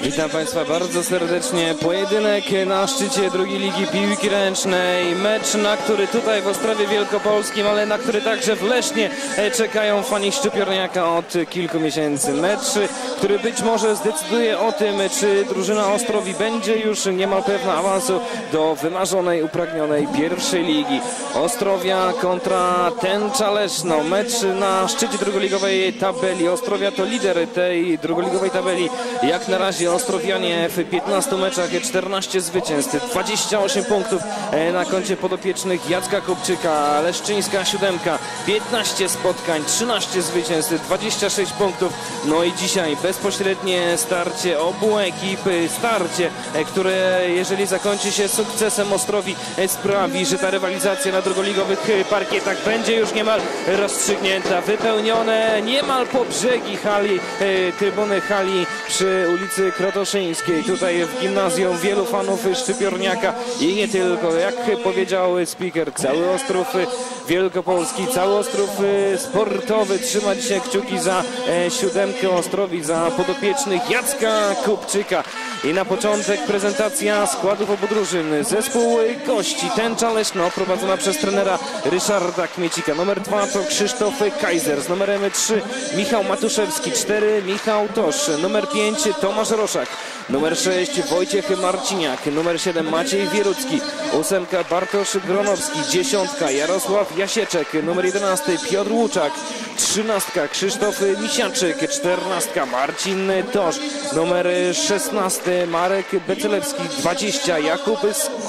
Witam Państwa bardzo serdecznie. Pojedynek na szczycie drugiej ligi piłki ręcznej. Mecz, na który tutaj w Ostrowie Wielkopolskim, ale na który także w Lesznie czekają fani Szczypiorniaka od kilku miesięcy. Mecz, który być może zdecyduje o tym, czy drużyna Ostrowi będzie już niemal pewna awansu do wymarzonej, upragnionej pierwszej ligi. Ostrowia kontra Tęcza Leszno. Mecz na szczycie drugoligowej tabeli. Ostrowia to lider tej drugoligowej tabeli. Jak na razie Ostrowianie w 15 meczach 14 zwycięstw, 28 punktów na koncie podopiecznych Jacka Kupczyka. Leszczyńska siódemka, 15 spotkań, 13 zwycięstw, 26 punktów. No i dzisiaj bezpośrednie starcie obu ekip, starcie, które jeżeli zakończy się sukcesem Ostrowi, sprawi, że ta rywalizacja na drugoligowych parkietach będzie już niemal rozstrzygnięta. Wypełnione niemal po brzegi hali, trybuny hali przy ulicy Krotoszyńskiej. Tutaj w gimnazjum wielu fanów Szczypiorniaka i nie tylko. Jak powiedział speaker, cały Ostrów Wielkopolski, cały Ostrów sportowy trzyma dzisiaj kciuki za siódemkę Ostrowi, za podopiecznych Jacka Kupczyka. I na początek prezentacja składów obu drużyn. Zespół gości Tęcza Leszno, prowadzona przez trenera Ryszarda Kmiecika. Numer 2 to Krzysztof Kaiser, z numerem 3 Michał Matuszewski, 4 Michał Tosz, numer 5 Tomasz Roszak, numer 6 Wojciech Marciniak, numer 7 Maciej Wierucki, 8 Bartosz Gronowski, 10 Jarosław Jasieczek, numer 11 Piotr Łuczak, 13 Krzysztof Misiaczyk, 14 Marcin Tosz, numer 16 Marek Becelewski, 20 Jakub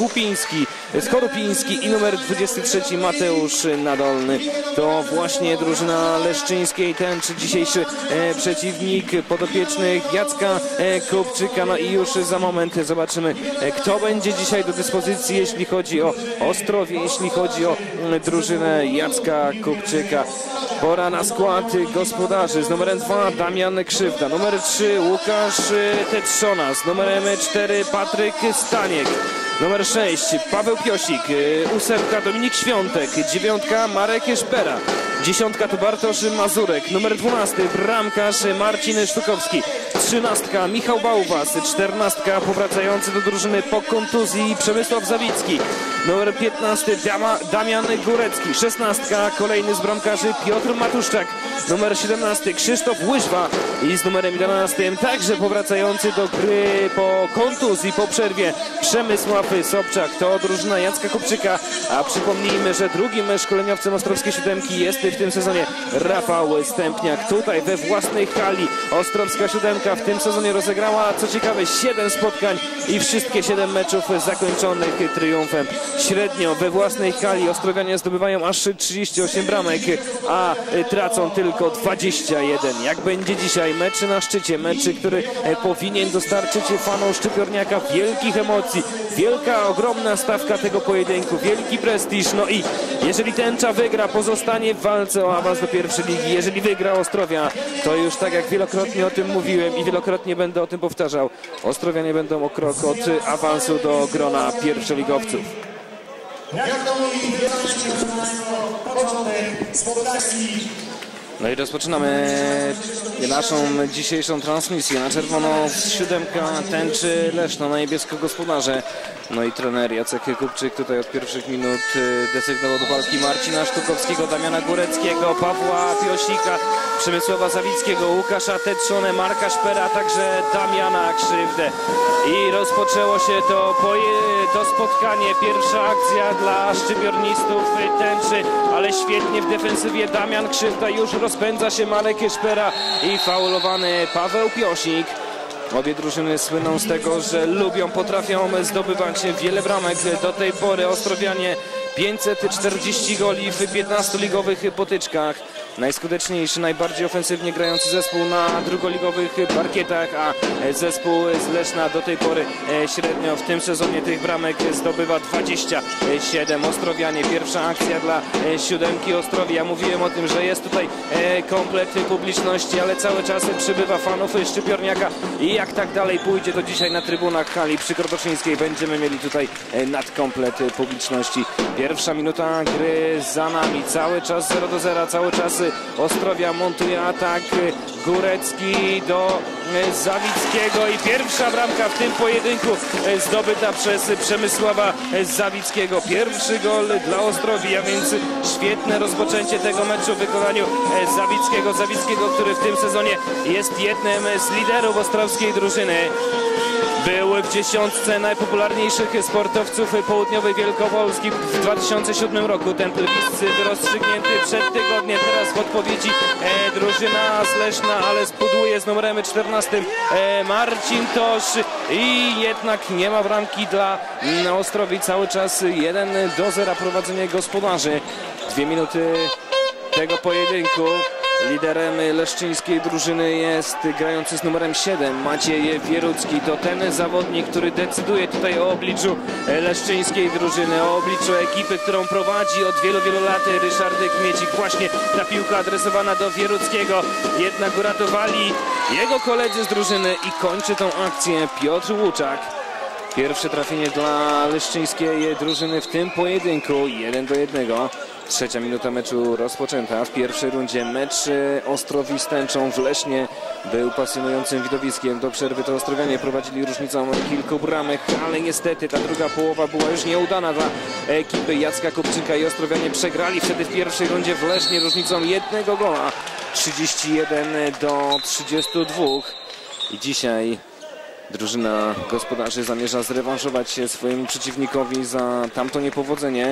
Skorupiński i numer 23 Mateusz Nadolny. To właśnie drużyna leszczyńskiej Tęczy, dzisiejszy przeciwnik podopiecznych Jacka Kupczyka. No i już za moment zobaczymy, kto będzie dzisiaj do dyspozycji, jeśli chodzi o Ostrowie, jeśli chodzi o drużynę Jacka Kupczyka. Pora na skład gospodarzy. Z numerem 2 Damian Krzywda, numer 3 Łukasz Tetrzona, z numerem 4 Patryk Staniek, numer 6 Paweł Piosik, 8 Dominik Świątek, 9 Marek Szpera, 10 to Bartosz Mazurek, numer 12 bramkarz Marcin Sztukowski, 13 Michał Bałwas, 14 powracający do drużyny po kontuzji Przemysław Zawicki, numer 15 Damian Górecki, 16 kolejny z bramkarzy Piotr Matuszczak, numer 17 Krzysztof Łyżwa i z numerem 11 także powracający do gry po kontuzji, po przerwie Przemysław Sobczak. To drużyna Jacka Kupczyka, a przypomnijmy, że drugim szkoleniowcem Ostrowskiej Siódemki jest w tym sezonie Rafał Stępniak. Tutaj we własnej hali Ostrowska Siódemka w tym sezonie rozegrała, co ciekawe, 7 spotkań i wszystkie 7 meczów zakończonych triumfem. Średnio we własnej hali Ostrowianie zdobywają aż 38 bramek, a tracą tylko 21. Jak będzie dzisiaj mecz na szczycie, mecz, który powinien dostarczyć fanom Szczypiorniaka wielkich emocji, wielka, ogromna stawka tego pojedynku, wielki prestiż. No i jeżeli Tęcza wygra, pozostanie w walce o awans do pierwszej ligi. Jeżeli wygra Ostrowia, to już tak jak wielokrotnie o tym mówiłem i wielokrotnie będę o tym powtarzał, Ostrowianie będą o krok od awansu do grona pierwszoligowców. No i rozpoczynamy naszą dzisiejszą transmisję. Na czerwono siódemka Tęczy Leszno, na niebiesko gospodarze. No i trener Jacek Kupczyk tutaj od pierwszych minut desygnował do walki Marcina Sztukowskiego, Damiana Góreckiego, Pawła Piosika, Przemysława Zawickiego, Łukasza Tetrzonę, Marka Szpera, a także Damiana Krzywdę. I rozpoczęło się to spotkanie. Pierwsza akcja dla szczypiornistów Tęczy, ale świetnie w defensywie Damian Krzywda, już rozpędza się Marek Szpera i faulowany Paweł Piosik. Obie drużyny słyną z tego, że potrafią zdobywać wiele bramek. Do tej pory Ostrowianie 540 goli w 15 ligowych potyczkach. Najskuteczniejszy, najbardziej ofensywnie grający zespół na drugoligowych parkietach, a zespół z Leszna do tej pory średnio w tym sezonie tych bramek zdobywa 27. Ostrowianie, pierwsza akcja dla siódemki Ostrowi. Ja mówiłem o tym, że jest tutaj komplet publiczności, ale cały czas przybywa fanów Szczypiorniaka i jak tak dalej pójdzie, to dzisiaj na trybunach hali przy Krotoszyńskiej będziemy mieli tutaj nadkomplet publiczności. Pierwsza minuta gry za nami, cały czas 0-0, cały czas Ostrowia montuje atak. Górecki do Zawickiego i pierwsza bramka w tym pojedynku zdobyta przez Przemysława Zawickiego. Pierwszy gol dla Ostrowi, a więc świetne rozpoczęcie tego meczu w wykonaniu Zawickiego, który w tym sezonie jest jednym z liderów ostrowskiej drużyny. Był w dziesiątce najpopularniejszych sportowców południowej Wielkopolski w 2007 roku. Ten plebiscyt rozstrzygnięty przed tygodniem. Teraz w odpowiedzi drużyna z Leszna, ale spudłuje z numerem 14 Marcin Tosz i jednak nie ma bramki dla Ostrowi. Cały czas 1-0 prowadzenie gospodarzy. 2 minuty tego pojedynku. Liderem leszczyńskiej drużyny jest grający z numerem 7 Maciej Wierucki. To ten zawodnik, który decyduje tutaj o obliczu leszczyńskiej drużyny, o obliczu ekipy, którą prowadzi od wielu, wielu lat Ryszard Kmiecik. Właśnie ta piłka adresowana do Wieruckiego. Jednak uratowali jego koledzy z drużyny i kończy tą akcję Piotr Łuczak. Pierwsze trafienie dla leszczyńskiej drużyny w tym pojedynku. 1-1. Trzecia minuta meczu rozpoczęta. W pierwszej rundzie mecz Ostrowi z Tęczą w Lesznie był pasjonującym widowiskiem. Do przerwy to ostrowianie prowadzili różnicą kilku bramek, ale niestety ta druga połowa była już nieudana dla ekipy Jacka Kupczyka i ostrowianie przegrali wtedy w pierwszej rundzie w Lesznie różnicą 1 gola. 31-32. I dzisiaj drużyna gospodarzy zamierza zrewanżować się swojemu przeciwnikowi za tamto niepowodzenie.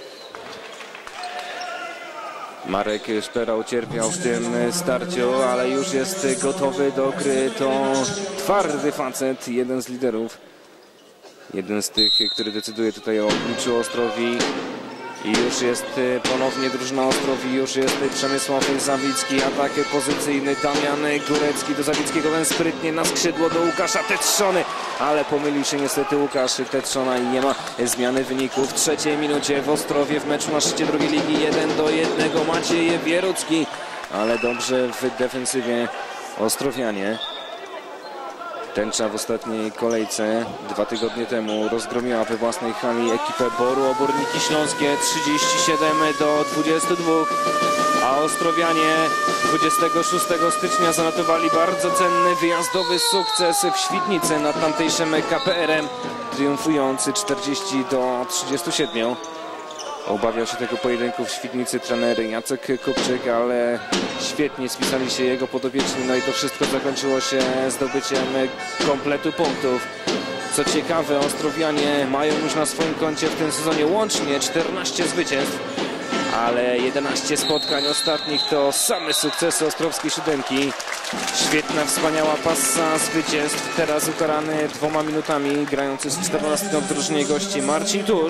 Marek Szpera ucierpiał w tym starciu, ale już jest gotowy do gry. To twardy facet, jeden z liderów. Jeden z tych, który decyduje tutaj o obliczu Ostrowi. I już jest ponownie drużyna Ostrowi, już jest Przemysław Zawicki, atak pozycyjny, Damian Górecki do Zawickiego, ten sprytnie na skrzydło do Łukasza Tetrzony, ale pomylił się niestety Łukasz Tetrzona i nie ma zmiany wyniku. W trzeciej minucie w Ostrowie w meczu na szczycie drugiej ligi 1-1 Maciej Wierucki, ale dobrze w defensywie ostrowianie. Tęcza w ostatniej kolejce 2 tygodnie temu rozgromiła we własnej hali ekipę Boru Oborniki Śląskie 37-22, a ostrowianie 26 stycznia zanotowali bardzo cenny wyjazdowy sukces w Świdnicy nad tamtejszym KPR-em, triumfujący 40-37. Obawiał się tego pojedynku w Świdnicy trener Jacek Kupczyk, ale świetnie spisali się jego podopieczni, no i to wszystko zakończyło się zdobyciem kompletu punktów. Co ciekawe, ostrowianie mają już na swoim koncie w tym sezonie łącznie 14 zwycięstw, ale 11 spotkań ostatnich to same sukcesy ostrowskiej siódemki. Świetna, wspaniała passa zwycięstw. Teraz ukarany 2 minutami grający z 14 w drużynie gości Marcin Tusz.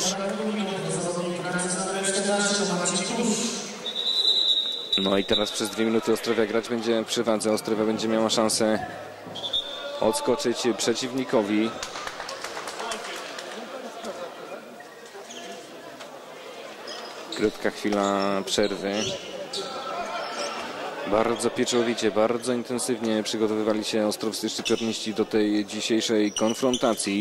No i teraz przez 2 minuty Ostrowia grać będzie przy wadze. Ostrowia będzie miała szansę odskoczyć przeciwnikowi. Krótka chwila przerwy. Bardzo pieczołowicie, bardzo intensywnie przygotowywali się ostrowscy szczypiorniści do tej dzisiejszej konfrontacji.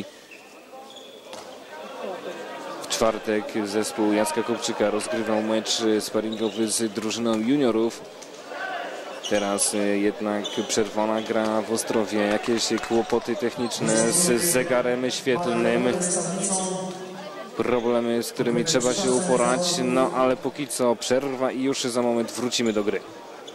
W czwartek zespół Jacka Kupczyka rozgrywał mecz sparingowy z drużyną juniorów. Teraz jednak przerwana gra w Ostrowie. Jakieś kłopoty techniczne z zegarem świetlnym. Problemy, z którymi trzeba się uporać. No ale póki co przerwa i już za moment wrócimy do gry.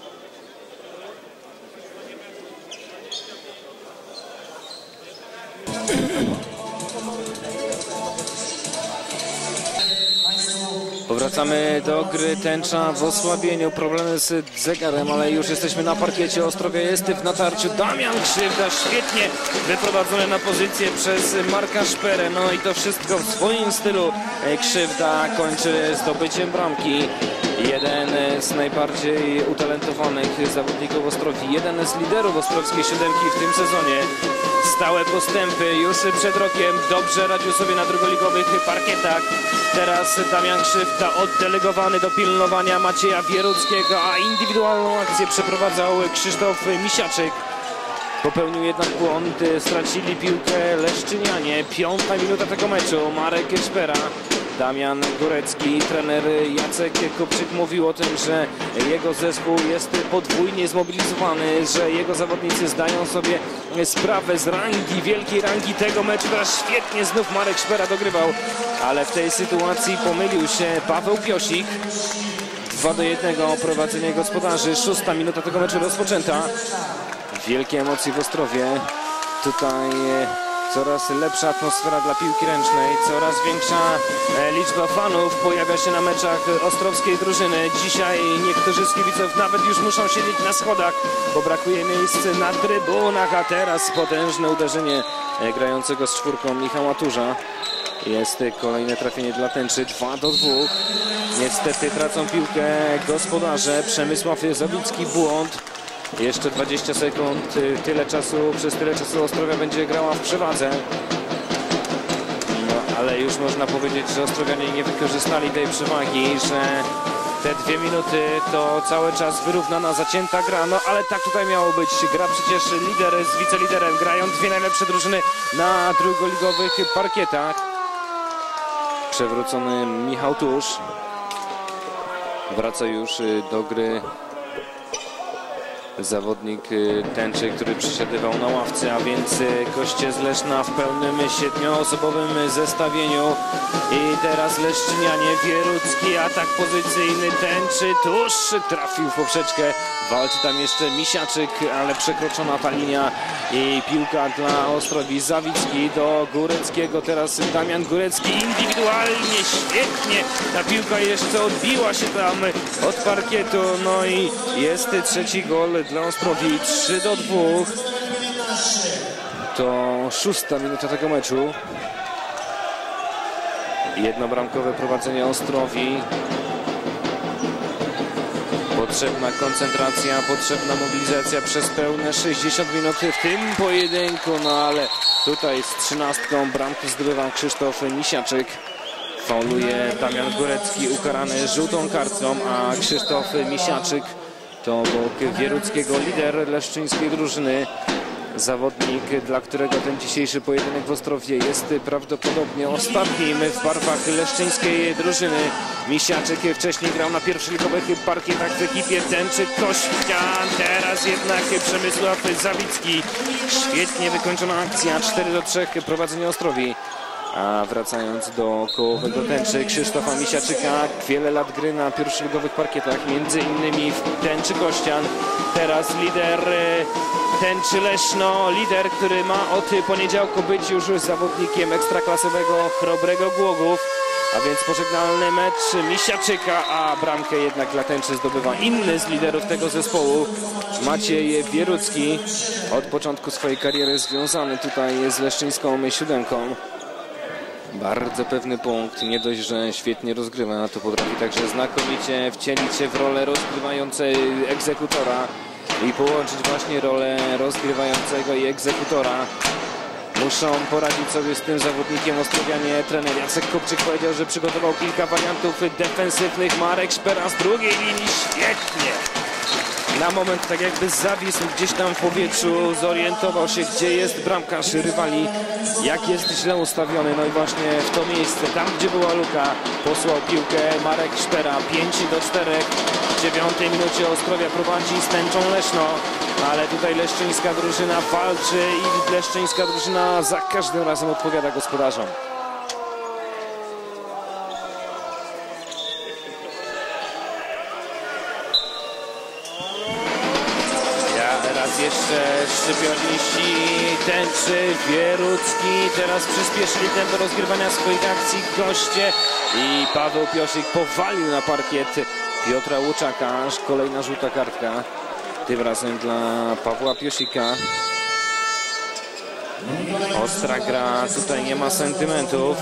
Powracamy do gry. Tęcza w osłabieniu, problemy z zegarem, ale już jesteśmy na parkiecie. Ostrowia jest w natarciu. Damian Krzywda świetnie wyprowadzony na pozycję przez Marka Szperę. No i to wszystko w swoim stylu. Krzywda kończy zdobyciem bramki. Jeden z najbardziej utalentowanych zawodników Ostrowi, jeden z liderów ostrowskiej siódemki w tym sezonie. Stałe postępy już przed rokiem, dobrze radził sobie na drugoligowych parkietach. Teraz Damian Krzywda oddelegowany do pilnowania Macieja Wieruckiego, a indywidualną akcję przeprowadzał Krzysztof Misiaczyk. Popełnił jednak błąd, stracili piłkę leszczynianie. 5. minuta tego meczu, Marek Szpera. Damian Górecki. Trener Jacek Kupczyk mówił o tym, że jego zespół jest podwójnie zmobilizowany, że jego zawodnicy zdają sobie sprawę z rangi, wielkiej rangi tego meczu. Teraz świetnie znów Marek Szpera dogrywał, ale w tej sytuacji pomylił się Paweł Piosik. 2-1 prowadzenie gospodarzy. 6. minuta tego meczu rozpoczęta. Wielkie emocje w Ostrowie. Tutaj coraz lepsza atmosfera dla piłki ręcznej. Coraz większa liczba fanów pojawia się na meczach ostrowskiej drużyny. Dzisiaj niektórzy z kibiców nawet już muszą siedzieć na schodach, bo brakuje miejsc na trybunach. A teraz potężne uderzenie grającego z czwórką Michała Turza. Jest kolejne trafienie dla tęczy. 2-2. Niestety tracą piłkę gospodarze. Przemysław Zawicki, błąd. Jeszcze 20 sekund. Przez tyle czasu Ostrowia będzie grała w przewadze. No, ale już można powiedzieć, że ostrowianie nie wykorzystali tej przewagi, że te 2 minuty to cały czas wyrównana, zacięta gra. No ale tak tutaj miało być. Gra przecież lider z wiceliderem. Grają dwie najlepsze drużyny na drugoligowych parkietach. Przewrócony Michał Tusz. Wraca już do gry zawodnik tęczy, który przesiadywał na ławce, a więc Kościec Leszna w pełnym 7-osobowym zestawieniu. I teraz Leszczynianie, Wierucki, atak pozycyjny tęczy. Tusz trafił w poprzeczkę. Walczy tam jeszcze Misiaczyk, ale przekroczona ta linia i piłka dla Ostrowi. Zawicki do Góreckiego, teraz Damian Górecki indywidualnie, świetnie. Ta piłka jeszcze odbiła się tam od parkietu, no i jest trzeci gol dla Ostrowi. 3-2. To 6. minuta tego meczu. Jednobramkowe prowadzenie Ostrowi. Potrzebna koncentracja, potrzebna mobilizacja przez pełne 60 minut w tym pojedynku. No ale tutaj z 13. bramki zdobywa Krzysztof Misiaczyk. Fauluje Damian Górecki, ukarany żółtą kartką, a Krzysztof Misiaczyk to obok Wieruckiego lider leszczyńskiej drużyny. Zawodnik, dla którego ten dzisiejszy pojedynek w Ostrowie jest prawdopodobnie ostatnim w barwach leszczyńskiej drużyny. Misiaczyk wcześniej grał na pierwszoligowych parkietach w ekipie tęczy Kościan. Teraz jednak Przemysław Zawicki. Świetnie wykończona akcja. 4-3 prowadzenie Ostrowi. A wracając do kołowego tęczy Krzysztofa Misiaczyka, wiele lat gry na pierwszoligowych parkietach, między innymi w tęczy Kościan. Teraz lider tęczy Leszno, lider, który ma od poniedziałku być już zawodnikiem ekstraklasowego Chrobrego Głogów. A więc pożegnalny mecz Misiaczyka, a bramkę jednak dla tęczy zdobywa inny z liderów tego zespołu, Maciej Wierucki. Od początku swojej kariery związany tutaj z leszczyńską siódemką. Bardzo pewny punkt, nie dość, że świetnie rozgrywa, to potrafi także znakomicie wcielić się w rolę rozgrywającej egzekutora i połączyć właśnie rolę rozgrywającego i egzekutora. Muszą poradzić sobie z tym zawodnikiem ostrowianie. Trener Jacek Kupczyk powiedział, że przygotował kilka wariantów defensywnych. Marek Szpera z drugiej linii, świetnie. Na moment tak jakby zawisł gdzieś tam w powietrzu, zorientował się, gdzie jest bramkarz rywali, jak jest źle ustawiony. No i właśnie w to miejsce, tam gdzie była luka, posłał piłkę Marek Szpera. 5-4. W 9 minucie Ostrowia prowadzi z tęczą Leszno, ale tutaj leszczyńska drużyna walczy i leszczyńska drużyna za każdym razem odpowiada gospodarzom. Jeszcze szczypiorniści tęczy, Wierucki. Teraz przyspieszyli tempo rozgrywania swoich akcji goście i Paweł Piosik powalił na parkiet Piotra Łuczaka. Kolejna żółta kartka, tym razem dla Pawła Piosika. Ostra gra, tutaj nie ma sentymentów.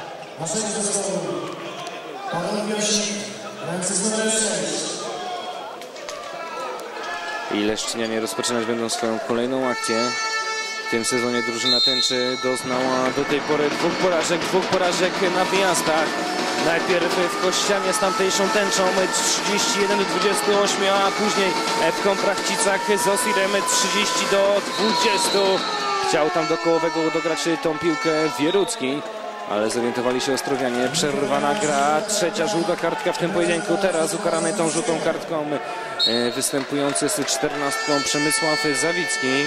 I leszczynianie rozpoczynać będą swoją kolejną akcję. W tym sezonie drużyna tęczy doznała do tej pory dwóch porażek na wyjazdach. Najpierw w Kościanie z tamtejszą tęczą 31-28, a później w Komprachcicach z Osirem 30-20. Chciał tam do kołowego dograć tą piłkę Wierucki. ale zorientowali się Ostrowianie. Przerwana gra, trzecia żółta kartka w tym pojedynku. Teraz ukarany tą żółtą kartką występujący z 14 Przemysław Zawicki.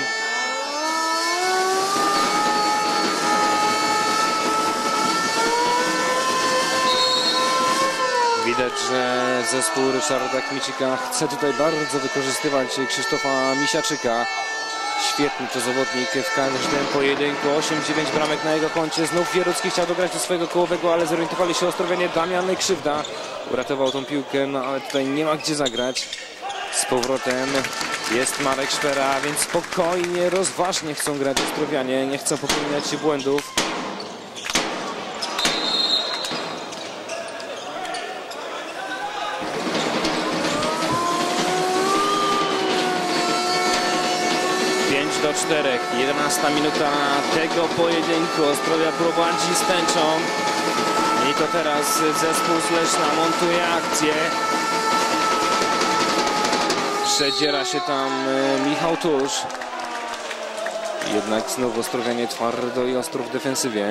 Widać, że zespół Ryszarda Kmicika chce tutaj bardzo wykorzystywać Krzysztofa Misiaczyka. Świetny to zawodnik w każdym pojedynku. 8-9 bramek na jego koncie. Znów Wierucki chciał dograć do swojego kołowego, ale zorientowali się Ostrowianie. Damian Krzywda uratował tą piłkę, no ale tutaj nie ma gdzie zagrać. Z powrotem jest Marek Szpera, więc spokojnie, rozważnie chcą grać Ostrowianie. Nie chcą popełniać błędów. Do 4, 11 minuta tego pojedynku. Ostrowia prowadzi z tęczą i to teraz zespół z Leszna montuje akcję. Przedziera się tam Michał Tusz. Jednak znowu Ostrowianie twardo i ostro w defensywie.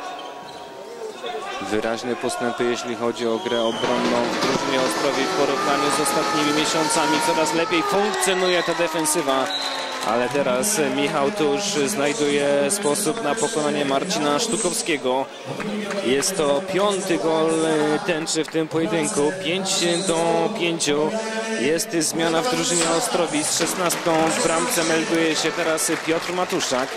Wyraźne postępy, jeśli chodzi o grę obronną w drużynie Ostrowi w porównaniu z ostatnimi miesiącami. Coraz lepiej funkcjonuje ta defensywa. Ale teraz Michał Tusz znajduje sposób na pokonanie Marcina Sztukowskiego. Jest to 5. gol tęczy w tym pojedynku. 5-5. Jest zmiana w drużynie Ostrowi. Z 16 w bramce melduje się teraz Piotr Matuszczak.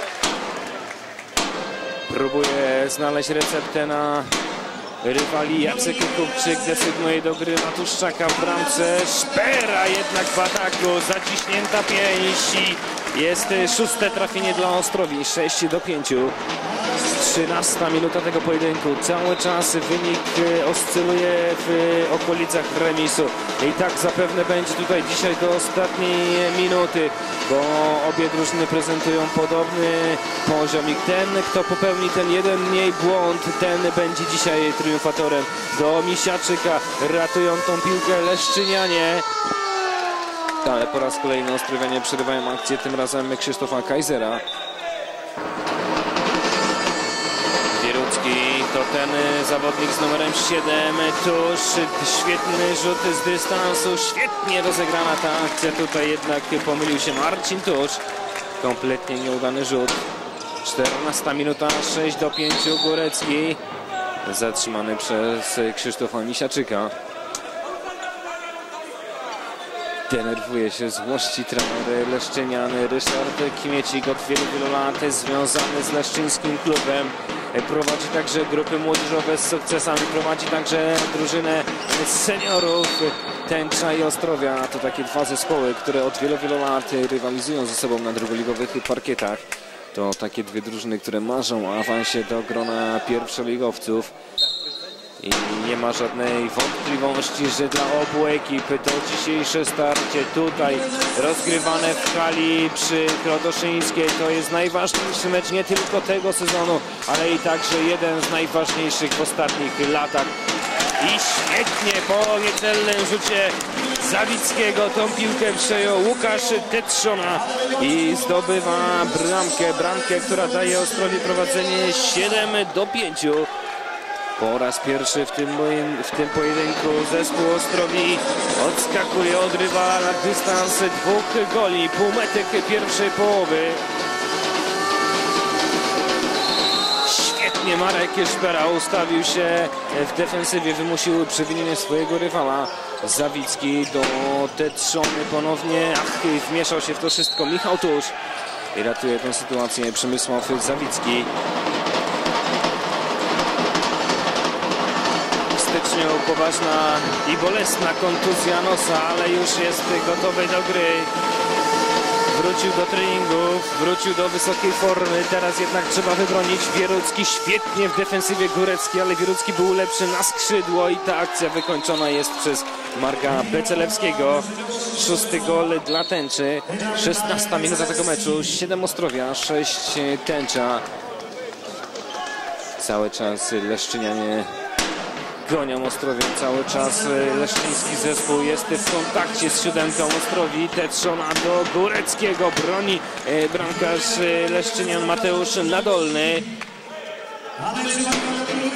Próbuje znaleźć receptę na rywali. Jacek Kupczyk desygnuje do gry Matuszczaka w bramce. Szpera jednak w ataku. Zaciśnięta pięść. Jest 6. trafienie dla Ostrowi. 6-5. 13 minuta tego pojedynku. Cały czas wynik oscyluje w okolicach remisu. I tak zapewne będzie tutaj dzisiaj do ostatniej minuty, bo obie drużyny prezentują podobny poziom i ten, kto popełni ten jeden mniej błąd, ten będzie dzisiaj triumfatorem. Do Misiaczyka ratują tą piłkę Leszczynianie. Ale po raz kolejny Ostrowianie przerywają akcję, tym razem Krzysztofa Kajzera. Wierucki to ten zawodnik z numerem 7. Tuż świetny rzut z dystansu, świetnie rozegrana ta akcja. Tutaj jednak pomylił się Marcin Tusz. Kompletnie nieudany rzut. 14 minuta, 6-5. Górecki zatrzymany przez Krzysztofa Misiaczyka. Denerwuje się, złości trener Leszczyniany Ryszard Kmiecik, od wielu lat związany z leszczyńskim klubem. Prowadzi także grupy młodzieżowe z sukcesami, prowadzi także drużynę seniorów Tęcza i Ostrowia. To takie dwa zespoły, które od wielu lat rywalizują ze sobą na drugoligowych parkietach. To takie dwie drużyny, które marzą o awansie do grona pierwszoligowców. I nie ma żadnej wątpliwości, że dla obu ekip to dzisiejsze starcie tutaj rozgrywane w hali przy Krotoszyńskiej to jest najważniejszy mecz nie tylko tego sezonu, ale i także jeden z najważniejszych w ostatnich latach. I świetnie po niecelnym rzucie Zawickiego tą piłkę przejął Łukasz Tetrzona i zdobywa bramkę, która daje Ostrowi prowadzenie 7-5. Po raz pierwszy w tym pojedynku zespół Ostrowi odskakuje od rywala na dystans 2 goli. Półmetek pierwszej połowy. Świetnie Marek Szpera ustawił się w defensywie, wymusił przewinienie swojego rywala. Zawicki do Tetrzony ponownie. Wmieszał się w to wszystko Michał Tusz i ratuje tę sytuację Przemysław Zawicki. W styczniu poważna i bolesna kontuzja nosa, ale już jest gotowy do gry. Wrócił do treningów, wrócił do wysokiej formy, teraz jednak trzeba wybronić. Wierucki świetnie w defensywie Górecki, ale Wierucki był lepszy na skrzydło i ta akcja wykończona jest przez Marka Becelewskiego. 6. gol dla Tęczy, 16 minuta tego meczu, 7 Ostrowia, 6 Tęcza. Cały czas Leszczynianie gonią Ostrowię, cały czas leszczyński zespół jest w kontakcie z 7 Ostrowi. Tetrzona do Góreckiego, broni bramkarz Leszczynian Mateusz Nadolny.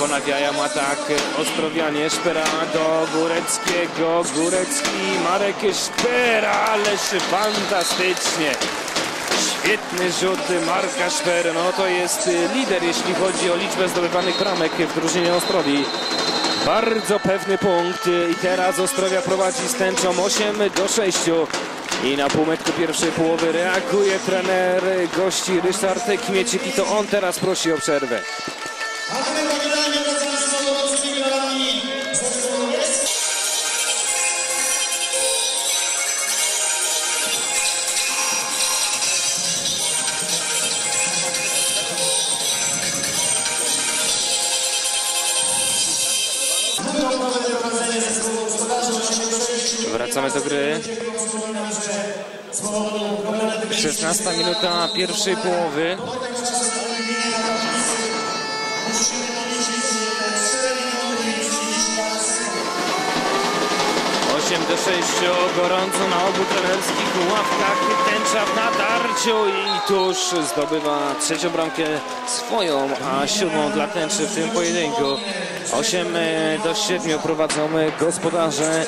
ponawiają atak ostrowianie. Szpera do Góreckiego, Górecki, Marek Szpera, ależ fantastycznie. Świetny rzut Marka Szpery, no to jest lider, jeśli chodzi o liczbę zdobywanych bramek w drużynie Ostrowi. Bardzo pewny punkt i teraz Ostrowia prowadzi z tęczą 8-6. I na półmetku pierwszej połowy reaguje trener gości Ryszard Kmiecik i to on teraz prosi o przerwę. Wracamy do gry. 16 minuta pierwszej połowy. Do 6, gorąco na obu trenerskich ławkach, tęcza w natarciu i tuż zdobywa trzecią bramkę swoją, a 7 dla tęczy w tym pojedynku. 8-7 prowadzą gospodarze.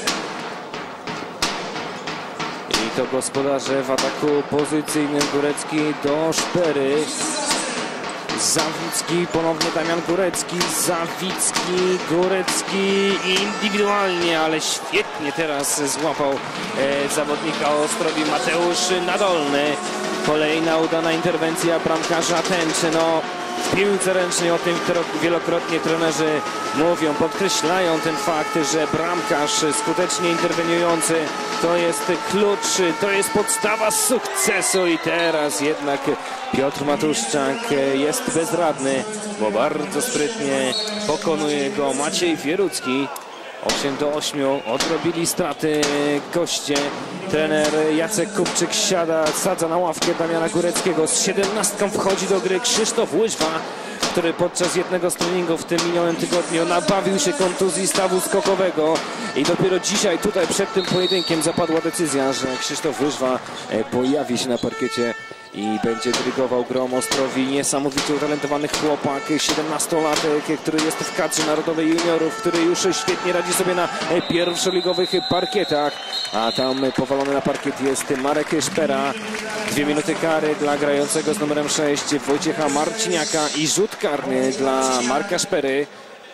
I to gospodarze w ataku pozycyjnym. Górecki do Szpery. Zawicki, ponownie Damian Górecki, Zawicki, Górecki indywidualnie, ale świetnie teraz złapał zawodnika Ostrowi Mateusz Nadolny. Kolejna udana interwencja bramkarza tęczy. No, w piłce ręcznej o tym wielokrotnie trenerzy mówią, podkreślają ten fakt, że bramkarz skutecznie interweniujący to jest klucz, to jest podstawa sukcesu i teraz jednak Piotr Matuszczak jest bezradny, bo bardzo sprytnie pokonuje go Maciej Wierucki. 8-8, odrobili straty goście. Trener Jacek Kupczyk sadza na ławkę Damiana Góreckiego. Z 17 wchodzi do gry Krzysztof Łyżwa, który podczas jednego z treningów w tym minionym tygodniu nabawił się kontuzji stawu skokowego i dopiero dzisiaj tutaj przed tym pojedynkiem zapadła decyzja, że Krzysztof Łyżwa pojawi się na parkiecie i będzie dyrygował grą Ostrowi. Niesamowicie utalentowany chłopak, 17-latek, który jest w kadrze narodowej juniorów, który już świetnie radzi sobie na pierwszoligowych parkietach, a tam powalony na parkiet jest Marek Szpera. 2 minuty kary dla grającego z numerem 6 Wojciecha Marciniaka i rzut karny dla Marka Szpery.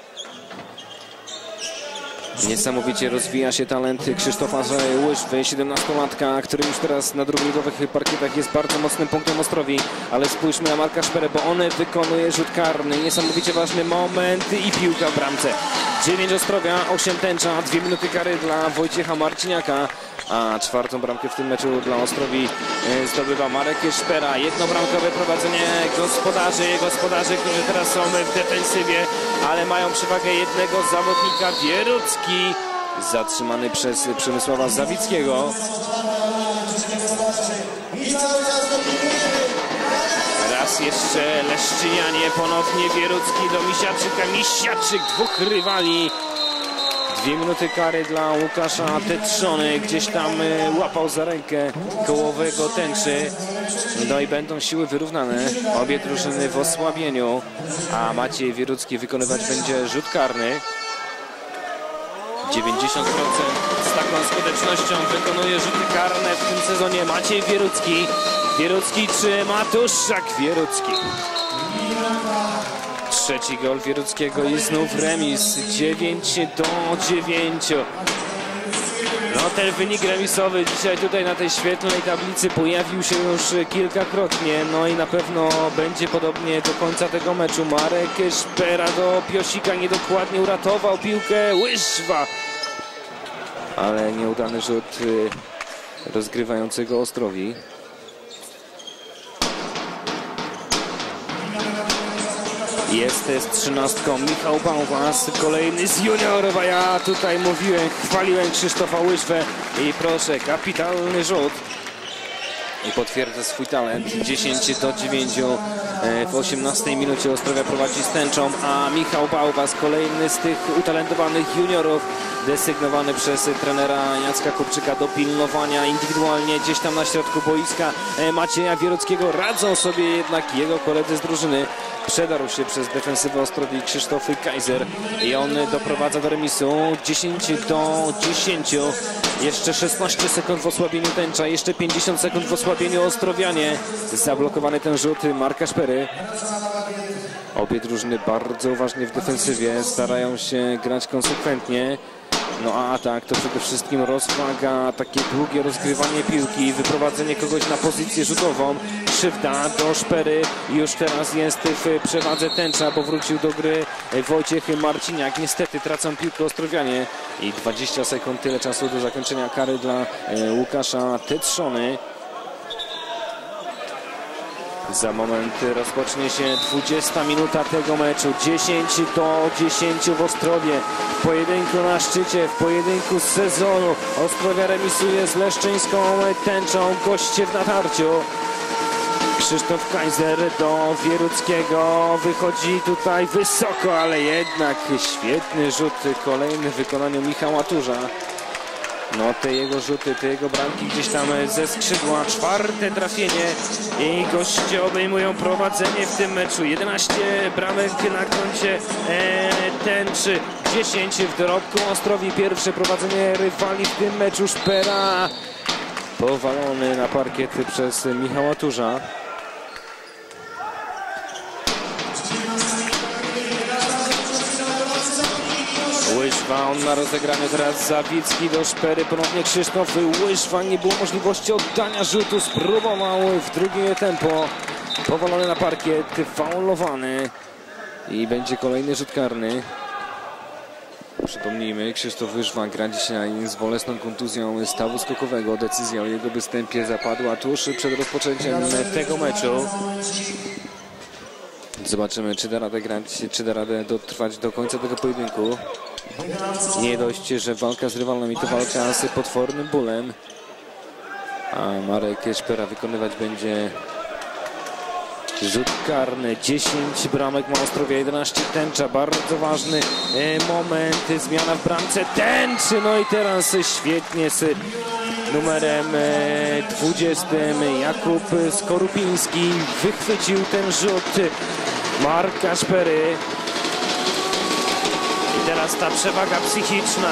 Niesamowicie rozwija się talent Krzysztofa Łyżwy, 17-latka, który już teraz na drugoligowych parkietach jest bardzo mocnym punktem Ostrowi. Ale spójrzmy na Marka Szperę, bo on wykonuje rzut karny. Niesamowicie ważny moment i piłka w bramce. 9 Ostrowia, 8 tęcza, 2 minuty kary dla Wojciecha Marciniaka. A 4. bramkę w tym meczu dla Ostrowi zdobywa Marek Szpera. Jednobramkowe prowadzenie gospodarzy, którzy teraz są w defensywie, ale mają przewagę jednego zawodnika. Wierucki zatrzymany przez Przemysława Zawickiego. Raz jeszcze Leszczynianie, ponownie Wierucki do Misiaczyka. Misiaczyk, 2 rywali. 2 minuty kary dla Łukasza Tetrzony, gdzieś tam łapał za rękę kołowego tęczy. No i będą siły wyrównane, obie drużyny w osłabieniu, a Maciej Wierucki wykonywać będzie rzut karny. 90% z taką skutecznością wykonuje rzuty karne w tym sezonie Maciej Wierucki. Wierucki czy Matuszczak? Wierucki. Trzeci gol Wieruckiego i znów remis 9-9. No ten wynik remisowy dzisiaj tutaj na tej świetlnej tablicy pojawił się już kilkakrotnie. No i na pewno będzie podobnie do końca tego meczu. Marek Szpera do Piosika, niedokładnie uratował piłkę Łyżwa. Ale nieudany rzut rozgrywającego Ostrowi. Jest z 13 Michał Bałwas, kolejny z juniorów, a ja tutaj chwaliłem Krzysztofa Łyżwę i proszę, kapitalny rzut. I potwierdza swój talent. 10-9 w 18 minucie Ostrowia prowadzi z tęczą, a Michał Bałwas, kolejny z tych utalentowanych juniorów, desygnowany przez trenera Jacka Kupczyka do pilnowania indywidualnie gdzieś tam na środku boiska Macieja Wieruckiego. Radzą sobie jednak jego koledzy z drużyny. Przedarł się przez defensywę Ostrowi Krzysztof Kaiser i on doprowadza do remisu 10-10. Jeszcze 16 sekund w osłabieniu Tęcza, jeszcze 50 sekund w osłabieniu Ostrowianie. Zablokowany ten rzut Marka Szpery. Obie drużyny bardzo uważnie w defensywie, starają się grać konsekwentnie. No a atak to przede wszystkim rozwaga, takie długie rozgrywanie piłki, wyprowadzenie kogoś na pozycję rzutową. Krzywda do Szpery, już teraz jest w przewadze Tęcza, bo wrócił do gry Wojciech Marciniak. Niestety tracą piłkę Ostrowianie i 20 sekund, tyle czasu do zakończenia kary dla Łukasza Tetrzony. Za moment rozpocznie się 20 minuta tego meczu. 10-10 w Ostrowie. W pojedynku na szczycie, w pojedynku z sezonu. Ostrowia remisuje z Leszczyńską Tęczą. Goście w natarciu. Krzysztof Kaiser do Wieruckiego. Wychodzi tutaj wysoko, ale jednak świetny rzut. Kolejny w wykonaniu Michała Turza. No te jego rzuty, te jego bramki gdzieś tam ze skrzydła. Czwarte trafienie i goście obejmują prowadzenie w tym meczu. 11 bramek na koncie Tęczy, 10 w dorobku Ostrowi. Pierwsze prowadzenie rywali w tym meczu. Szpera powalony na parkiet przez Michała Turza. Łyżwa, on na rozegraniu teraz Zawicki do Szpery, ponownie Krzysztof Łyżwa, nie było możliwości oddania rzutu, spróbował w drugie tempo, powalony na parkiet, faulowany i będzie kolejny rzut karny. Przypomnijmy, Krzysztof Łyżwa gra dzisiaj z bolesną kontuzją stawu skokowego, decyzja o jego występie zapadła tuż przed rozpoczęciem tego meczu. Zobaczymy, czy da radę grać, czy da radę dotrwać do końca tego pojedynku. Nie dość, że walka z rywalem i to walka z potwornym bólem. A Marek Szpera wykonywać będzie rzut karny. 10 bramek ma Ostrowia, 11 Tęcza. Bardzo ważny moment, zmiana w bramce Tęczy. No i teraz świetnie z numerem 20 Jakub Skorupiński wychwycił ten rzut Marka Szpery. I teraz ta przewaga psychiczna,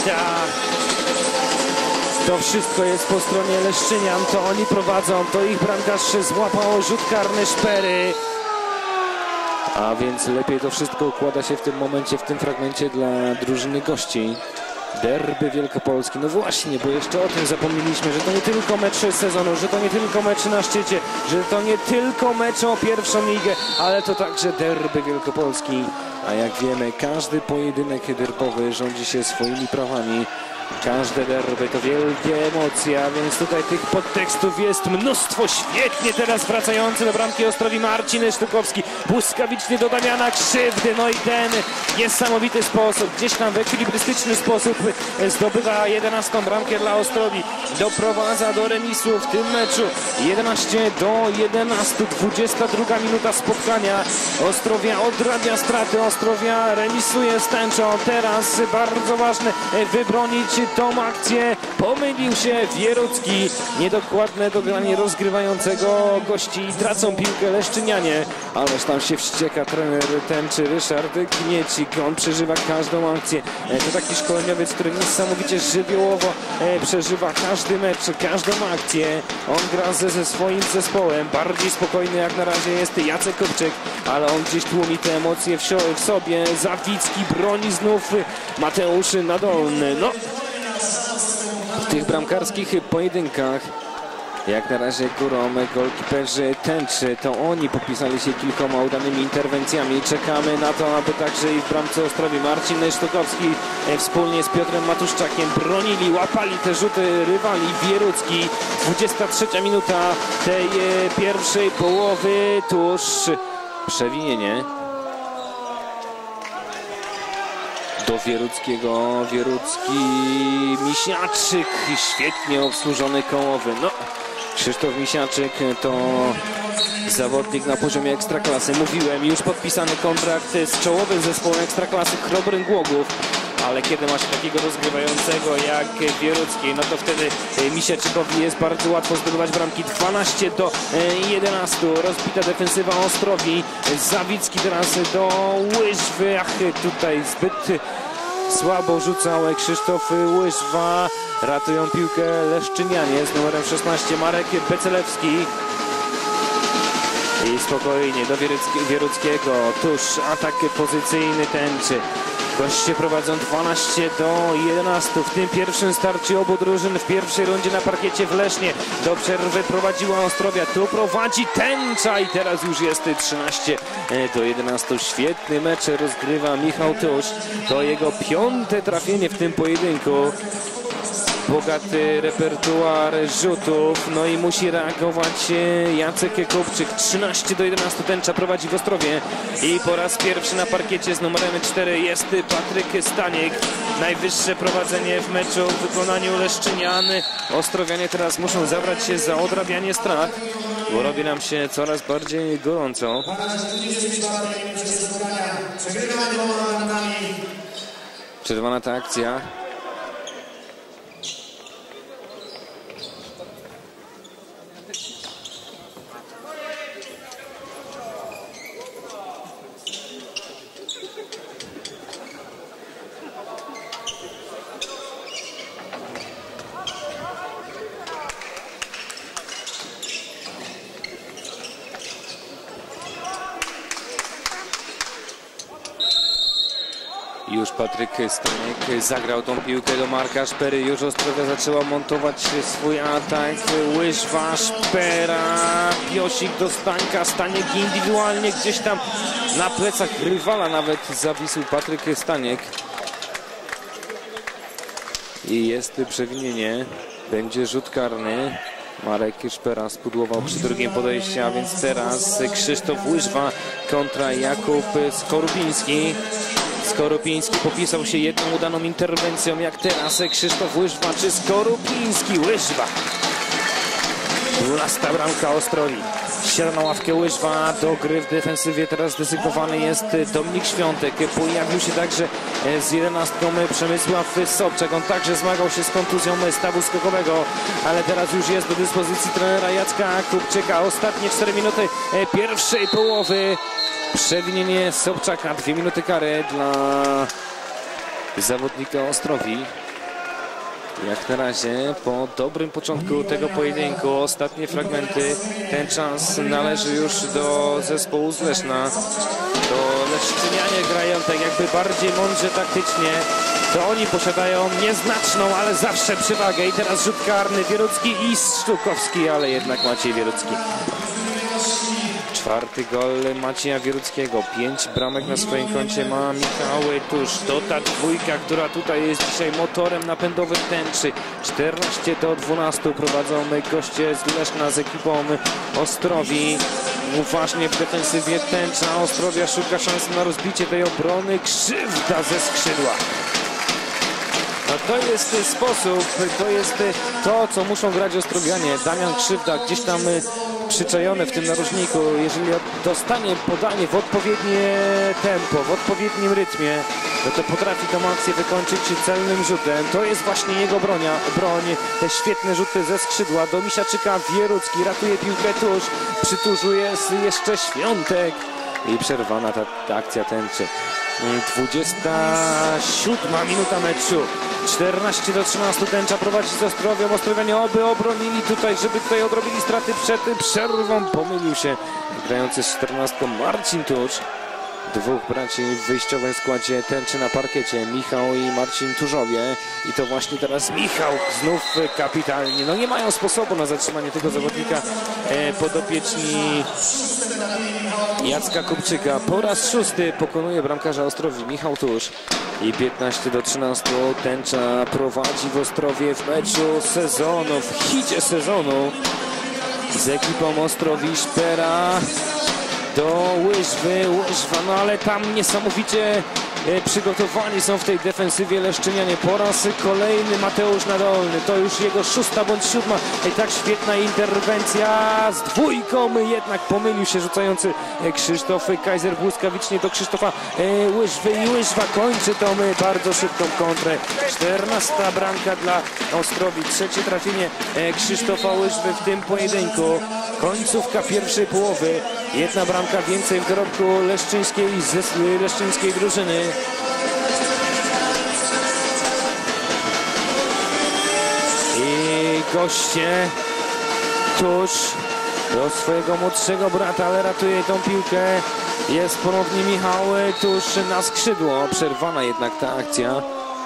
to wszystko jest po stronie Leszczynian, to oni prowadzą, to ich bramkarz złapał rzut karny Szpery. A więc lepiej to wszystko układa się w tym momencie, w tym fragmencie dla drużyny gości. Derby Wielkopolski, no właśnie, bo jeszcze o tym zapomnieliśmy, że to nie tylko mecz sezonu, że to nie tylko mecz na szczycie, że to nie tylko mecz o pierwszą ligę, ale to także derby Wielkopolski. A jak wiemy, każdy pojedynek derbowy rządzi się swoimi prawami. Każde derby to wielkie emocje, a więc tutaj tych podtekstów jest mnóstwo. Świetnie teraz wracający do bramki Ostrowi Marcin Sztukowski. Błyskawicznie do Damiana Krzywdy. No i ten niesamowity sposób, gdzieś tam w ekwilibrystyczny sposób zdobywa 11. bramkę dla Ostrowi. Doprowadza do remisu w tym meczu. 11-11, 22 minuta spotkania. Ostrowia odrabia straty, Ostrowia remisuje z Tęczą. Teraz bardzo ważne wybronić tą akcję. Pomylił się Wierucki. Niedokładne dogranie rozgrywającego gości. Tracą piłkę Leszczynianie. Ależ tam się wścieka trener Tęczy Ryszard Kniecik. On przeżywa każdą akcję. To taki szkoleniowiec, który niesamowicie żywiołowo przeżywa każdy mecz, każdą akcję. On gra ze swoim zespołem. Bardziej spokojny jak na razie jest Jacek Kupczyk, ale on gdzieś tłumi te emocje w sobie. Zawicki broni znów Mateusz Nadolny. No, w tych bramkarskich pojedynkach jak na razie górą golkiperzy Tęczy, to oni popisali się kilkoma udanymi interwencjami. Czekamy na to, aby także i w bramce Ostrowi Marcin Sztukowski wspólnie z Piotrem Matuszczakiem bronili, łapali te rzuty rywali. Wierucki, 23 minuta tej pierwszej połowy, tuż przewinienie do Wieruckiego. Wierucki, Misiaczyk, świetnie obsłużony kołowy. No, Krzysztof Misiaczyk to zawodnik na poziomie ekstraklasy. Mówiłem, już podpisany kontrakt z czołowym zespołem ekstraklasy Chrobrym Głogów. ale kiedy ma się takiego rozgrywającego jak Wierucki, no to wtedy Misiaczykowi jest bardzo łatwo zdobywać bramki. 12-11, rozbita defensywa Ostrowi. Zawicki teraz do Łyżwy, ach, tutaj zbyt słabo rzucał Krzysztof Łyżwa. Ratują piłkę Leszczynianie z numerem 16 Marek Becelewski. I spokojnie do Wieruckiego, tuż atak pozycyjny tęczy. Goście prowadzą 12-11 w tym pierwszym starciu obu drużyn w pierwszej rundzie na parkiecie w Lesznie. Do przerwy prowadziła Ostrowia, tu prowadzi Tęcza i teraz już jest 13-11. Świetny mecz rozgrywa Michał Tusz. To jego 5. trafienie w tym pojedynku. Bogaty repertuar rzutów, no i musi reagować Jacek Kupczyk. 13-11 Tęcza prowadzi w Ostrowie i po raz pierwszy na parkiecie z numerem 4 jest Patryk Staniek. Najwyższe prowadzenie w meczu w wykonaniu Leszczynian. Ostrowianie teraz muszą zabrać się za odrabianie strat, bo robi nam się coraz bardziej gorąco. Przerwana ta akcja. Już Patryk Staniek zagrał tą piłkę do Marka Szpery. Już Ostrowia zaczęła montować swój atak. Łyżwa, Szpera, Piosik do Stańka. Staniek indywidualnie gdzieś tam na plecach rywala nawet zawisł Patryk Staniek. I jest przewinienie. Będzie rzut karny. Marek Szpera spudłował przy drugim podejściu, a więc teraz Krzysztof Łyżwa kontra Jakub Skorupiński. Skorupiński popisał się jedną udaną interwencją, jak teraz Krzysztof Łyżwa czy Skorupiński. Łyżwa. 12. bramka Ostrowi. Siada na ławkę Łyżwa, do gry w defensywie teraz desygnowany jest Dominik Świątek. Pojawił się także z 11 Przemysław Sobczak. On także zmagał się z kontuzją stawu skokowego, ale teraz już jest do dyspozycji trenera Jacka Kupczyka. Ostatnie 4 minuty pierwszej połowy. Przewinienie Sobczaka, 2 minuty kary dla zawodnika Ostrowi. Jak na razie po dobrym początku tego pojedynku, ostatnie fragmenty, ten czas należy już do zespołu z Leszna. To Leszczynianie grają tak jakby bardziej mądrze taktycznie. To oni posiadają nieznaczną, ale zawsze przewagę. I teraz rzut karny Wierucki i Szczukowski, ale jednak Maciej Wierucki. 4. gol Macieja Wieruckiego. 5 bramek na swoim koncie ma Michał Tusz. To ta dwójka, która tutaj jest dzisiaj motorem napędowym Tęczy. 14-12 prowadzą goście z Leszna z ekipą Ostrowi. Uważnie w defensywie Tęcza. Ostrowia szuka szansy na rozbicie tej obrony. Krzywda ze skrzydła. No to jest sposób, to jest to, co muszą grać Ostrowianie. Damian Krzywda gdzieś tam przyczajone w tym narożniku. Jeżeli dostanie podanie w odpowiednie tempo, w odpowiednim rytmie, no to potrafi tę akcję wykończyć celnym rzutem. To jest właśnie jego broń. Te świetne rzuty ze skrzydła. Do Misiaczyka Wierucki ratuje piłkę Tusz. Przy Tuszu jest jeszcze Świątek. I przerwana ta akcja Tęczy. 27 minuta meczu. 14-13 Tęcza prowadzi z Ostrowią. Ostrowianie oby obronili tutaj, żeby tutaj odrobili straty przed przerwą. Pomylił się grający z 14 Marcin Tusz. 2 braci w wyjściowym składzie Tęczy na parkiecie. Michał i Marcin Turzowie. I to właśnie teraz Michał znów kapitalnie. No nie mają sposobu na zatrzymanie tego zawodnika podopieczni Jacka Kupczyka. Po raz 6 pokonuje bramkarza Ostrowi Michał Tusz. I 15-13 Tęcza prowadzi w Ostrowie w meczu sezonu, w hicie sezonu z ekipą Ostrowi. Szpera do Łyżwy, Łyżwa, no ale tam niesamowicie przygotowani są w tej defensywie leszczynianie. Po raz kolejny Mateusz Nadolny, to już jego 6. bądź 7. Tak świetna interwencja z dwójką, jednak pomylił się rzucający Krzysztof Kaiser błyskawicznie do Krzysztofa Łyżwy i Łyżwa kończy tą bardzo szybką kontrę. 14. bramka dla Ostrowi, 3. trafienie Krzysztofa Łyżwy w tym pojedynku. Końcówka pierwszej połowy, 1 bramka więcej w dorobku leszczyńskiej drużyny. I goście tuż do swojego młodszego brata, ale ratuje tą piłkę. Jest ponownie Michał tuż na skrzydło. Przerwana jednak ta akcja.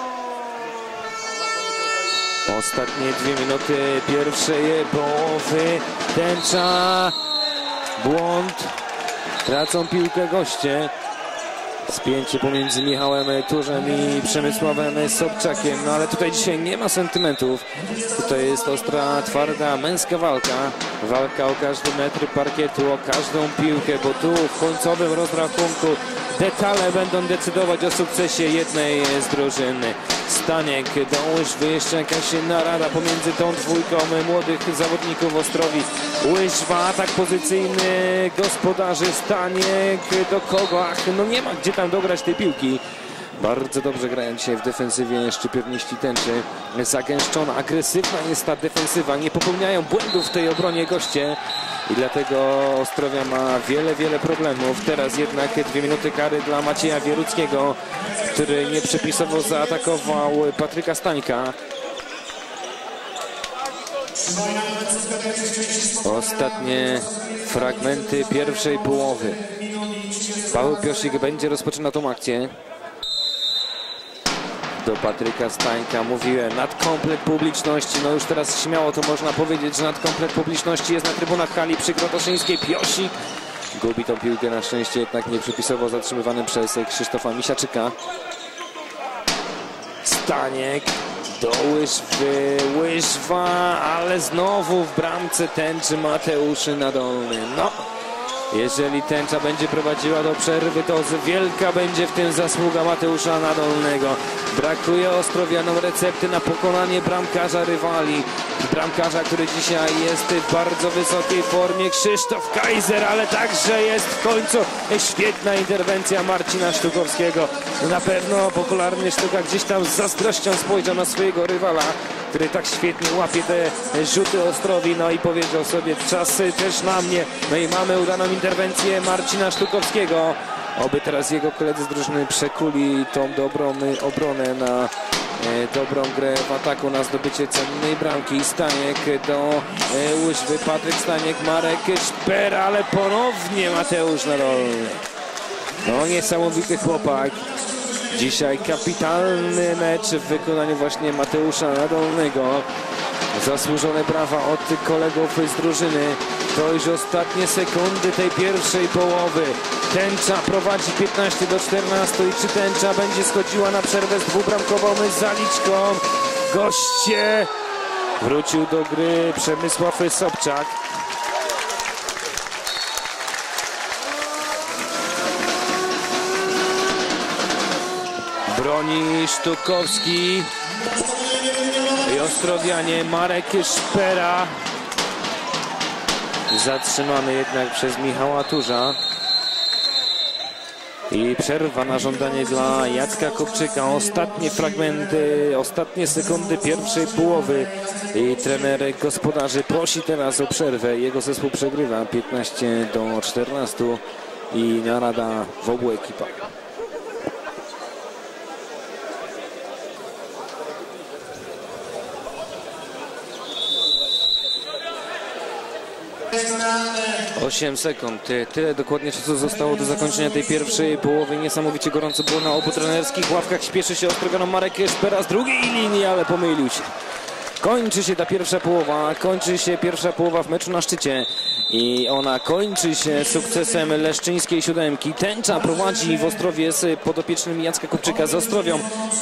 Ostatnie 2 minuty pierwszej połowy. Tęcza, błąd, tracą piłkę goście. Spięcie pomiędzy Michałem Turzem i Przemysławem Sobczakiem. No ale tutaj dzisiaj nie ma sentymentów. Tutaj jest ostra, twarda, męska walka. Walka o każdy metr parkietu, o każdą piłkę, bo tu w końcowym rozrachunku detale będą decydować o sukcesie jednej z drużyn. Staniek do Łyżwy, jeszcze jakaś narada pomiędzy tą dwójką młodych zawodników Ostrowi. Łyżwa, atak pozycyjny gospodarzy. Staniek do kogo? Ach, no nie ma gdzie tam dograć tej piłki. Bardzo dobrze grają dzisiaj w defensywie szczypiorniści Tęczy. Zagęszczona, agresywna jest ta defensywa. Nie popełniają błędów w tej obronie goście. I dlatego Ostrowia ma wiele problemów. Teraz jednak 2 minuty kary dla Macieja Wieruckiego, który nieprzepisowo zaatakował Patryka Stańka. Ostatnie fragmenty pierwszej połowy. Paweł Piosik będzie rozpoczynał tą akcję. Do Patryka Stańka mówiłem, nadkomplet publiczności, no już teraz śmiało to można powiedzieć, że nadkomplet publiczności jest na trybunach hali przy Krotoszyńskiej. Piosik gubi tą piłkę, na szczęście jednak nieprzypisowo zatrzymywany przez Krzysztofa Misiaczyka. Staniek do Łyżwy, Łyżwa, ale znowu w bramce Tęczy Mateusz Nadolny. No, jeżeli Tęcza będzie prowadziła do przerwy, to wielka będzie w tym zasługa Mateusza Nadolnego. Brakuje Ostrowianom recepty na pokonanie bramkarza rywali. Bramkarza, który dzisiaj jest w bardzo wysokiej formie, Krzysztof Kaiser, ale także jest w końcu świetna interwencja Marcina Sztukowskiego. Na pewno popularny Sztuka gdzieś tam z zazdrością spojrzał na swojego rywala, który tak świetnie łapie te rzuty Ostrowi, no i powiedział sobie, czasy też na mnie. No i mamy udaną interwencję Marcina Sztukowskiego. Oby teraz jego koledzy z drużyny przekuli tą dobrą obronę na dobrą grę w ataku, na zdobycie cennej bramki. Staniek do Łyżwy, Patryk Staniek, Marek Szpera, ale ponownie Mateusz Nadolny. No niesamowity chłopak. Dzisiaj kapitalny mecz w wykonaniu właśnie Mateusza Nadolnego. Zasłużone brawa od kolegów z drużyny. To już ostatnie sekundy tej pierwszej połowy. Tęcza prowadzi 15-14 i czy Tęcza będzie schodziła na przerwę z dwubramkową zaliczką? Goście! Wrócił do gry Przemysław Sobczak. Broni Sztukowski i Ostrowianie Marek Szpera. Zatrzymany jednak przez Michała Turza. I przerwa na żądanie dla Jacka Kopczyka. Ostatnie fragmenty, ostatnie sekundy pierwszej połowy. I trener gospodarzy prosi teraz o przerwę. Jego zespół przegrywa 15-14 i narada w obu ekipach. Osiem sekund, tyle dokładnie czasu zostało do zakończenia tej pierwszej połowy. Niesamowicie gorąco było na obu trenerskich ławkach. Śpieszy się Ostrowianom Marek Szpera z drugiej linii, ale pomylił się. Kończy się ta pierwsza połowa, kończy się pierwsza połowa w meczu na szczycie. I ona kończy się sukcesem leszczyńskiej siódemki. Tęcza prowadzi w Ostrowie z podopiecznymi Jacka Kopczyka z Ostrowią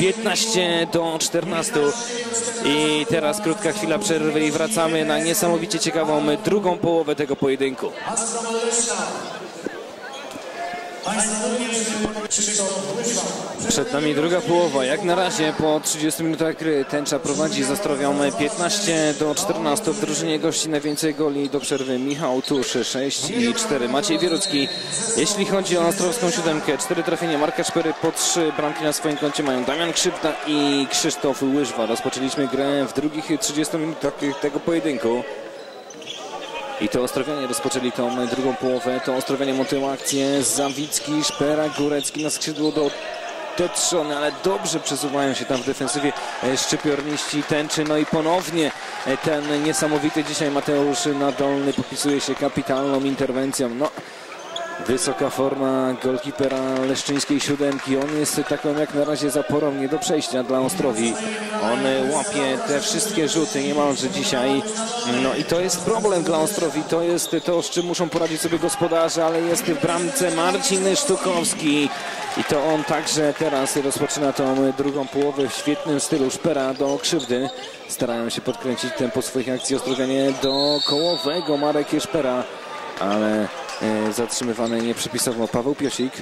15-14. I teraz krótka chwila przerwy i wracamy na niesamowicie ciekawą drugą połowę tego pojedynku. Przed nami druga połowa. Jak na razie po 30 minutach gry Tęcza prowadzi z Ostrowią 15-14. W drużynie gości najwięcej goli do przerwy Michał Tusz 6 i 4. Maciej Wierucki. Jeśli chodzi o ostrowską siódemkę, 4 trafienia Marka Szpery, po 3 bramki na swoim koncie mają Damian Krzywda i Krzysztof Łyżwa. Rozpoczęliśmy grę w drugich 30 minutach tego pojedynku. I to Ostrowianie rozpoczęli tą drugą połowę. To Ostrowianie montują akcję. Zawicki, Szpera, Górecki na skrzydło do Tetrzony, ale dobrze przesuwają się tam w defensywie szczypiorniści Tęczy. No i ponownie ten niesamowity dzisiaj Mateusz Nadolny popisuje się kapitalną interwencją. No, wysoka forma golkipera leszczyńskiej siódemki. On jest taką jak na razie zaporą nie do przejścia dla Ostrowi. On łapie te wszystkie rzuty niemalże dzisiaj. No i to jest problem dla Ostrowi. To jest to, z czym muszą poradzić sobie gospodarze, ale jest w bramce Marcin Sztukowski. I to on także teraz rozpoczyna tą drugą połowę w świetnym stylu. Szpera do Krzywdy. Starają się podkręcić tempo swoich akcji Ostrowianie do Kołowego. Marek Szpera, ale zatrzymywany nieprzypisowo Paweł Piosik.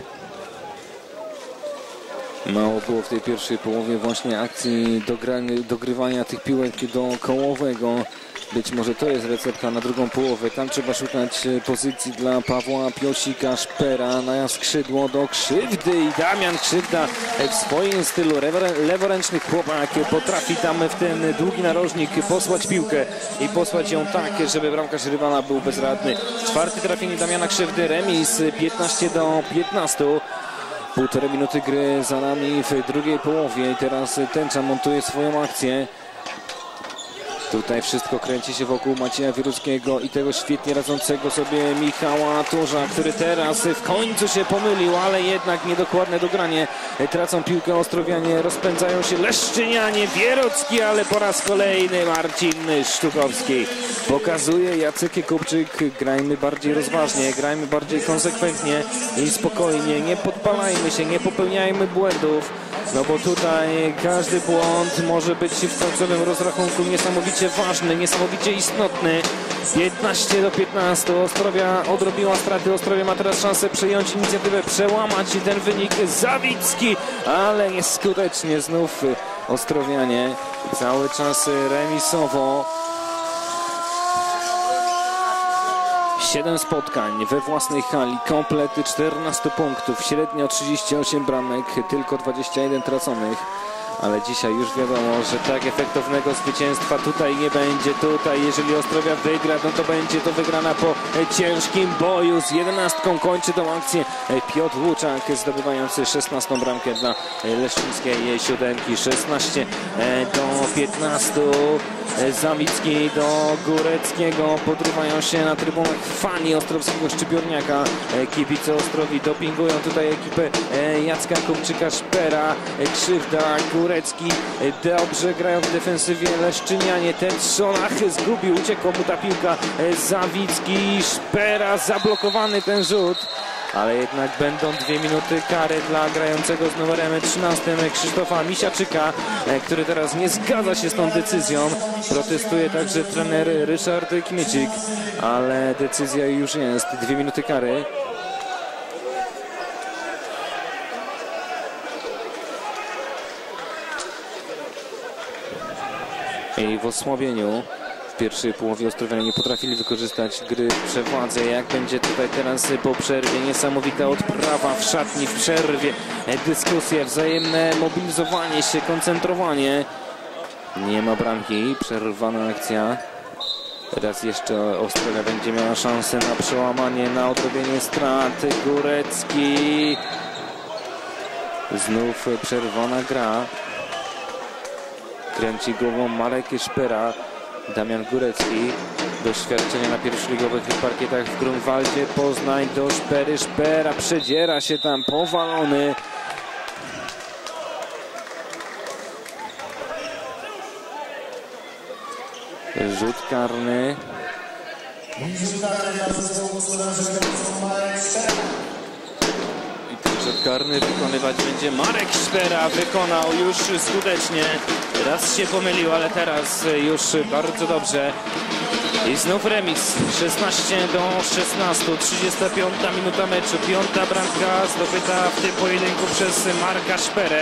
Mało było w tej pierwszej połowie właśnie akcji dogrywania tych piłek do Kołowego. Być może to jest recepta na drugą połowę. Tam trzeba szukać pozycji dla Pawła Piosika. Szpera na skrzydło do Krzywdy i Damian Krzywda w swoim stylu. Leworęczny chłopak potrafi tam w ten długi narożnik posłać piłkę i posłać ją tak, żeby bramkarz rywala był bezradny. Czwarte trafienie Damiana Krzywdy, remis 15-15. Półtorej minuty gry za nami w drugiej połowie i teraz Tęcza montuje swoją akcję. Tutaj wszystko kręci się wokół Macieja Wieruckiego i tego świetnie radzącego sobie Michała Turza, który teraz w końcu się pomylił, ale jednak niedokładne dogranie. Tracą piłkę Ostrowianie, rozpędzają się Leszczynianie, Wierucki, ale po raz kolejny Marcin Sztukowski. Pokazuje Jacek Kupczyk, grajmy bardziej rozważnie, grajmy bardziej konsekwentnie i spokojnie, nie podpalajmy się, nie popełniajmy błędów. No bo tutaj każdy błąd może być w końcowym rozrachunku niesamowicie ważny, niesamowicie istotny. 15-15. Ostrowia odrobiła straty. Ostrowia ma teraz szansę przejąć inicjatywę, przełamać ten wynik. Zawicki, ale nieskutecznie znów Ostrowianie. Cały czas remisowo. 7 spotkań we własnej hali, komplety 14 punktów, średnio 38 bramek, tylko 21 traconych. Ale dzisiaj już wiadomo, że tak efektownego zwycięstwa tutaj nie będzie. Tutaj jeżeli Ostrowia wygra, no to będzie to wygrana po ciężkim boju. Z 11 kończy tą akcję Piotr Łuczak, zdobywający 16 bramkę dla leszczyńskiej siódemki. 16-15. Zawicki do Góreckiego. Podrywają się na trybunach fani ostrowskiego szczypiorniaka. Kibice Ostrowi dopingują tutaj ekipę Jacka Kupczyka. Szpera, Krzywda, Górecki dobrze grają w defensywie Leszczynianie. Ten Szonach zgubił, uciekła mu ta piłka. Zawicki, Szpera, zablokowany ten rzut. Ale jednak będą 2 minuty kary dla grającego z numerem 13 Krzysztofa Misiaczyka, który teraz nie zgadza się z tą decyzją. Protestuje także trener Ryszard Kmiecik, ale decyzja już jest. 2 minuty kary. I w osłabieniu w pierwszej połowie Ostrowianie nie potrafili wykorzystać gry w przewadze. Jak będzie tutaj teraz po przerwie? Niesamowita odprawa w szatni w przerwie. Dyskusje, wzajemne mobilizowanie się, koncentrowanie. Nie ma bramki, przerwana akcja. Teraz jeszcze Ostrowia będzie miała szansę na przełamanie, na odrobienie strat. Górecki. Znów przerwana gra. Kręci głową Marek Szpera. Damian Górecki. Doświadczenia na pierwszoligowych parkietach w Grunwaldzie Poznań do Szpery. Szpera przedziera się tam, powalony. Rzut karny. I także Rzut karny wykonywać będzie Marek Szpera. Wykonał już skutecznie. Raz się pomylił, ale teraz już bardzo dobrze. I znów remis. 16-16. 35 minuta meczu. 5. bramka zdobyta w tym pojedynku przez Marka Szperę.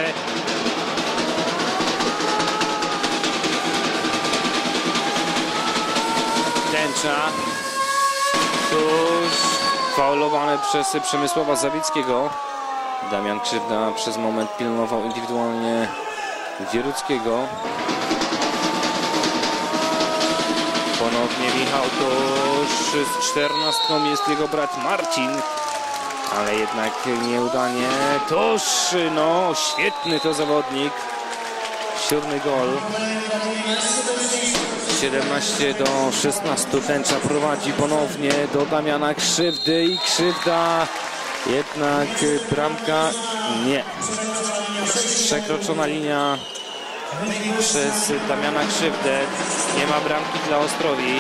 Tęcza. Tuż faulowany przez Przemysława Zawickiego. Damian Krzywda przez moment pilnował indywidualnie Wieruckiego. Ponownie Michał Tuż z 14 jest jego brat Marcin, ale jednak nieudanie. Tuż, no świetny to zawodnik. 7. gol. 17-16. Tęcza prowadzi ponownie do Damiana Krzywdy i Krzywda. Jednak bramka nie. Przekroczona linia przez Damiana Krzywdę. Nie ma bramki dla Ostrowi.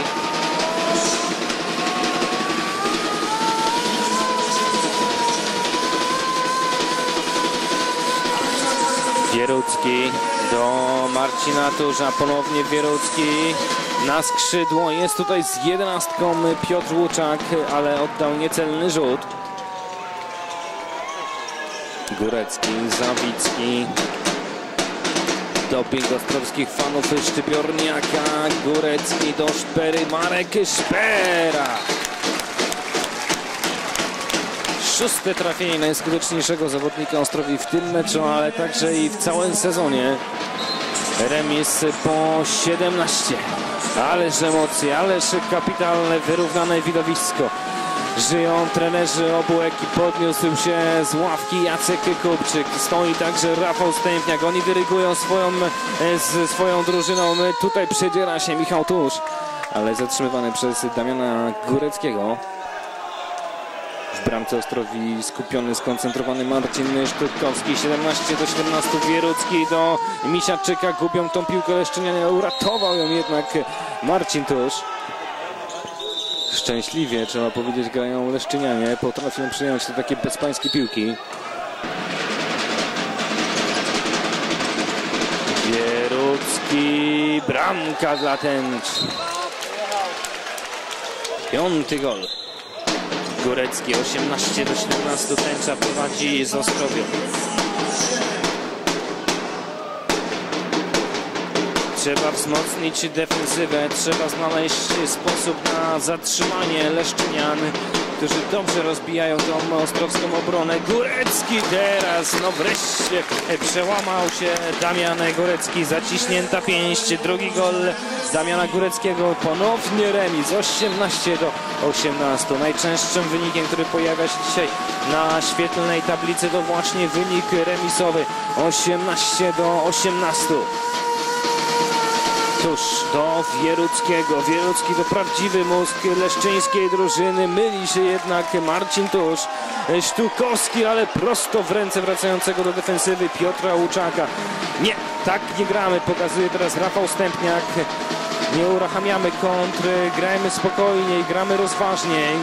Wierucki do Marcina Turza. Ponownie Wierucki na skrzydło. Jest tutaj z 11 Piotr Łuczak, ale oddał niecelny rzut. Górecki, Zawicki. Doping ostrowskich fanów Szczypiorniaka. Górecki do Szpery. Marek Szpera. 6. trafienie najskuteczniejszego zawodnika Ostrowi w tym meczu, ale także i w całym sezonie. Remis po 17. Ależ emocje, ależ kapitalne, wyrównane widowisko. Żyją trenerzy obu ekip. Podniósł się z ławki Jacek Kupczyk. Stoi także Rafał Stępniak. Oni dyrygują swoją drużyną. Tutaj przedziera się Michał Tusz, ale zatrzymywany przez Damiana Góreckiego. W bramce Ostrowi skupiony, skoncentrowany Marcin Sztutkowski. 17-17. Wierucki do Misiaczyka. Gubią tą piłkę Leszczynianie. Uratował ją jednak Marcin Tusz. Szczęśliwie, trzeba powiedzieć, grają Leszczynianie. Potrafią przyjąć te takie bezpańskie piłki. Wierucki. Bramka dla Tęcz. 5. gol. Górecki. 18-17. Tęcza prowadzi z Ostrowią. Trzeba wzmocnić defensywę, trzeba znaleźć sposób na zatrzymanie Leszczynian, którzy dobrze rozbijają tą ostrowską obronę. Górecki teraz, no wreszcie przełamał się Damian Górecki, zaciśnięta pięść. 2. gol Damiana Góreckiego, ponownie remis. 18-18. Najczęstszym wynikiem, który pojawia się dzisiaj na świetlnej tablicy, to właśnie wynik remisowy. 18-18. Tuż do Wieruckiego. Wierucki to prawdziwy mózg leszczyńskiej drużyny. Myli się jednak Marcin Tusz. Sztukowski, ale prosto w ręce wracającego do defensywy Piotra Łuczaka. Nie, tak nie gramy, pokazuje teraz Rafał Stępniak. Nie uruchamiamy kontry, grajmy spokojniej, gramy rozważniej.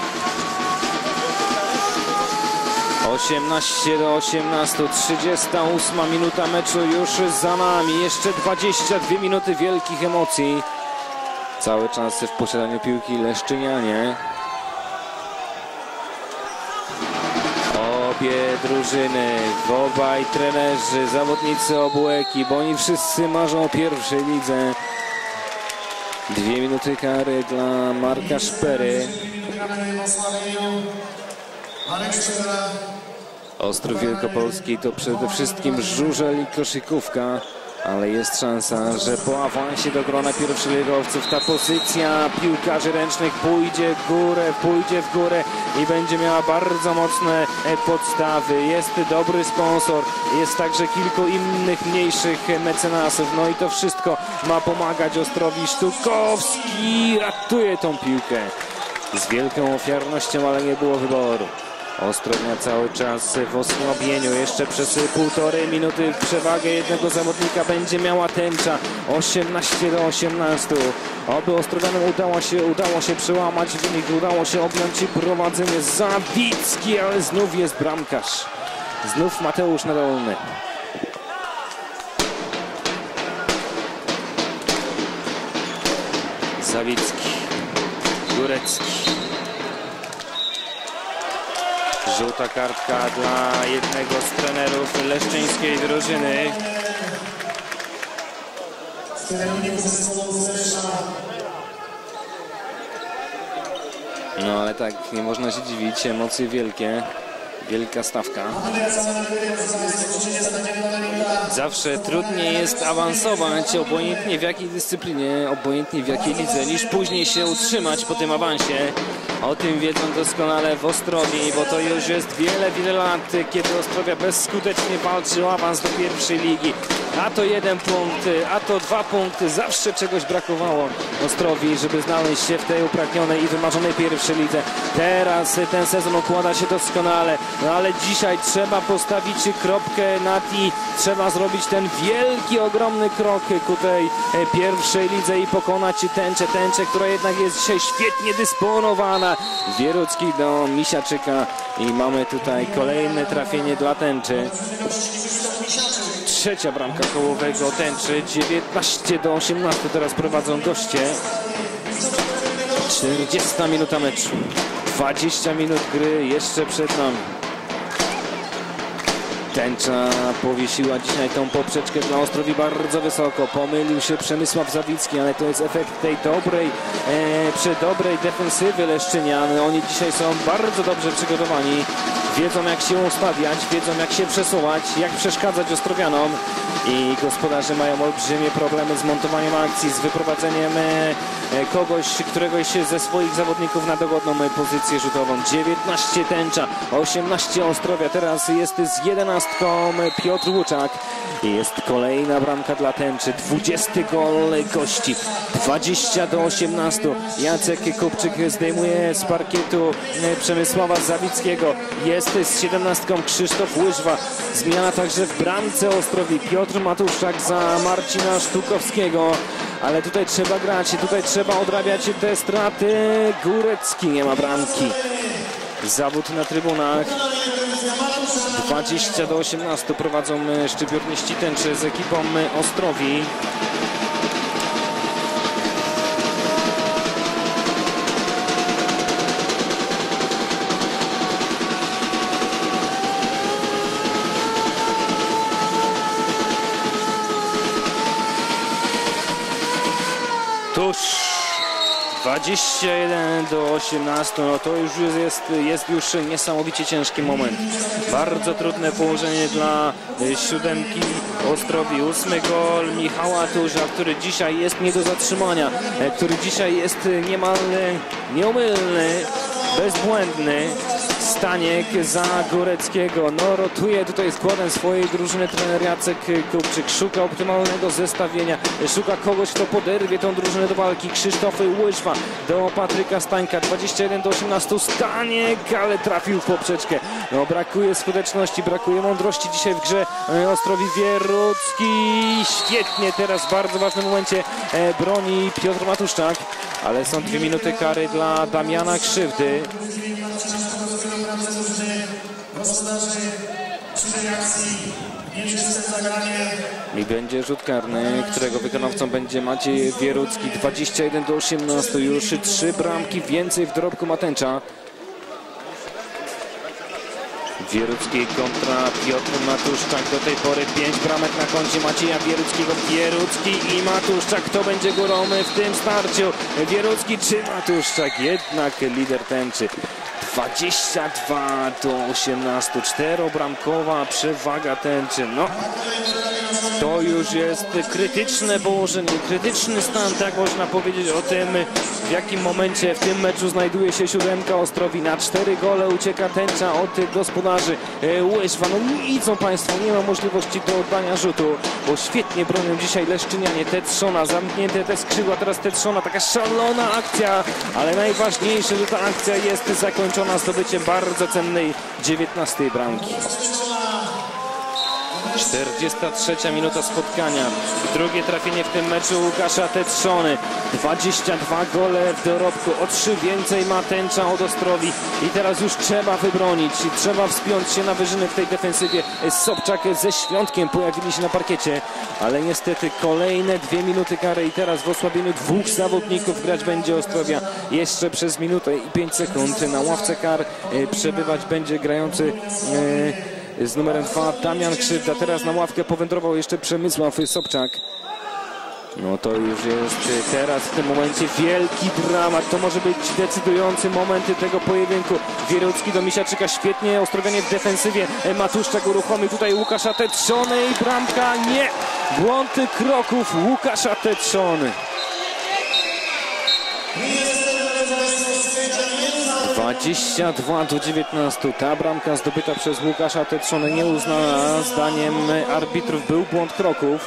18-18, 38 minuta meczu już za nami. Jeszcze 22 minuty wielkich emocji. Cały czas w posiadaniu piłki Leszczynianie. Obie drużyny, obaj trenerzy, zawodnicy obu ekip, oni wszyscy marzą o pierwszej lidze. 2 minuty kary dla Marka Szpery. Ostrów Wielkopolski to przede wszystkim żużel i koszykówka, ale jest szansa, że po awansie do grona pierwszoligowców ta pozycja piłkarzy ręcznych pójdzie w górę i będzie miała bardzo mocne podstawy. Jest dobry sponsor, jest także kilku innych mniejszych mecenasów, no i to wszystko ma pomagać Ostrowi. Sztukowski ratuje tą piłkę z wielką ofiarnością, ale nie było wyboru. Ostrownia cały czas w osłabieniu. Jeszcze przez 1,5 minuty przewagę jednego zawodnika będzie miała Tęcza. 18-18. Oby Ostrowianom udało się przełamać wynik, udało się objąć prowadzenie. Zawicki, ale znów jest bramkarz. Znów Mateusz Nadolny. Zawicki, Górecki. Żółta kartka dla jednego z trenerów leszczyńskiej drużyny. No ale tak, nie można się dziwić, emocje wielkie. Wielka stawka. Zawsze trudniej jest awansować, obojętnie w jakiej dyscyplinie, obojętnie w jakiej lidze, niż później się utrzymać po tym awansie. O tym wiedzą doskonale w Ostrowi, bo to już jest wiele lat, kiedy Ostrowia bezskutecznie walczy o awans do pierwszej ligi. A to 1 punkt, a to 2 punkty. Zawsze czegoś brakowało Ostrowi, żeby znaleźć się w tej upragnionej i wymarzonej pierwszej lidze. Teraz ten sezon układa się doskonale, no ale dzisiaj trzeba postawić kropkę nad i. Trzeba zrobić ten wielki, ogromny krok ku tej pierwszej lidze i pokonać Tęczę, która jednak jest dzisiaj świetnie dysponowana. Wierucki do Misiaczyka i mamy tutaj kolejne trafienie dla Tęczy. Trzecia bramka kołowego Tęczy. 19-18 teraz prowadzą goście. 40 minuta meczu. 20 minut gry jeszcze przed nami. Tęcza powiesiła dzisiaj tą poprzeczkę dla Ostrowi bardzo wysoko. Pomylił się Przemysław Zawicki, ale to jest efekt tej dobrej defensywy leszczynian. Oni dzisiaj są bardzo dobrze przygotowani. Wiedzą, jak się ustawiać, wiedzą, jak się przesuwać, jak przeszkadzać Ostrowianom. I gospodarze mają olbrzymie problemy z montowaniem akcji, z wyprowadzeniem któregoś ze swoich zawodników na dogodną pozycję rzutową. 19 Tęcza, 18 Ostrowia. Teraz jest z 11 Piotr Łuczak. I jest kolejna bramka dla Tęczy. 20 gol gości. 20-18. Jacek Kupczyk zdejmuje z parkietu Przemysława Zawickiego. Jest z 17 Krzysztof Łyżwa. Zmiana także w bramce Ostrowi. Piotr Matuszczak za Marcina Sztukowskiego. Ale tutaj trzeba grać, tutaj trzeba odrabiać te straty. Górecki nie ma bramki. Zawód na trybunach. 20-18 prowadzą szczypiorniści Tęczy z ekipą Ostrowi. Tuż 21-18, no to już jest już niesamowicie ciężki moment. Bardzo trudne położenie dla siódemki Ostrowi. 8 gol Michała Turza, który dzisiaj jest nie do zatrzymania, który dzisiaj jest niemal nieomylny, bezbłędny. Staniek za Góreckiego. No rotuje tutaj składem swojej drużyny trener Jacek Kupczyk. Szuka optymalnego zestawienia. Szuka kogoś, kto poderwie tą drużynę do walki. Krzysztof Łyżwa do Patryka Stańka. 21-18. Staniek, ale trafił w poprzeczkę. No brakuje skuteczności, brakuje mądrości dzisiaj w grze Ostrowi. Wierucki świetnie teraz w bardzo ważnym momencie broni Piotr Matuszczak. Ale są 2 minuty kary dla Damiana Krzywdy. I będzie rzut karny, którego wykonawcą będzie Maciej Wierucki. 21-18, już 3 bramki więcej w dorobku ma Tęcza. Wierucki kontra Piotr Matuszczak. Do tej pory 5 bramek na koncie Macieja Wieruckiego. Wierucki i Matuszczak. Kto będzie górą w tym starciu? Wierucki czy Matuszczak? Jednak lider Tęczy. 22-18. 4-bramkowa przewaga Tęczy. No, to już jest krytyczne położenie, krytyczny stan, tak można powiedzieć o tym, w jakim momencie w tym meczu znajduje się siódemka Ostrowi. Na 4 gole ucieka Tęcza od gospodarzy. Łyżwa, no widzą Państwo, nie ma możliwości do oddania rzutu, bo świetnie bronią dzisiaj leszczynianie. Tetrzona, zamknięte te skrzydła, teraz Tetrzona, taka szalona akcja, ale najważniejsze, że ta akcja jest zakończona zdobyciem bardzo cennej 19 bramki. 43 minuta spotkania. Drugie trafienie w tym meczu Łukasza Tetrzony. 22 gole w dorobku. O 3 więcej ma Tęcza od Ostrowi. I teraz już trzeba wybronić. Trzeba wspiąć się na wyżyny w tej defensywie. Sobczak ze Świątkiem pojawili się na parkiecie. Ale niestety kolejne 2 minuty kary. I teraz w osłabieniu 2 zawodników grać będzie Ostrowia. Jeszcze przez minutę i 5 sekund na ławce kar przebywać będzie grający z numerem 2 Damian Krzywda. Teraz na ławkę powędrował jeszcze Przemysław Sobczak. No to już jest teraz w tym momencie wielki dramat. To może być decydujący moment tego pojedynku. Wierucki do Misiaczyka świetnie. Ostrowianie w defensywie. Matuszczak uruchomił tutaj Łukasza Tetrzony i bramka nie. Błąd kroków Łukasza Tetrzony. 22-19. Ta bramka zdobyta przez Łukasza Tetrzony nieuznana. Zdaniem arbitrów był błąd kroków.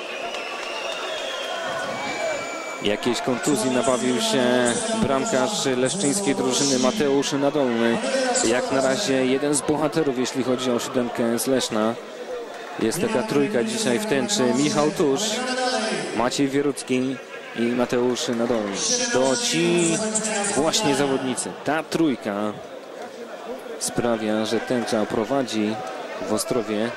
Jakiejś kontuzji nabawił się bramkarz leszczyńskiej drużyny Mateusz Nadolny. Jak na razie jeden z bohaterów, jeśli chodzi o 7 z Leszna. Jest taka trójka dzisiaj w Tęczy. Michał Tusz, Maciej Wierucki i Mateusz Nadolny. To ci właśnie zawodnicy. Ta trójka sprawia, że Tęcza prowadzi w Ostrowie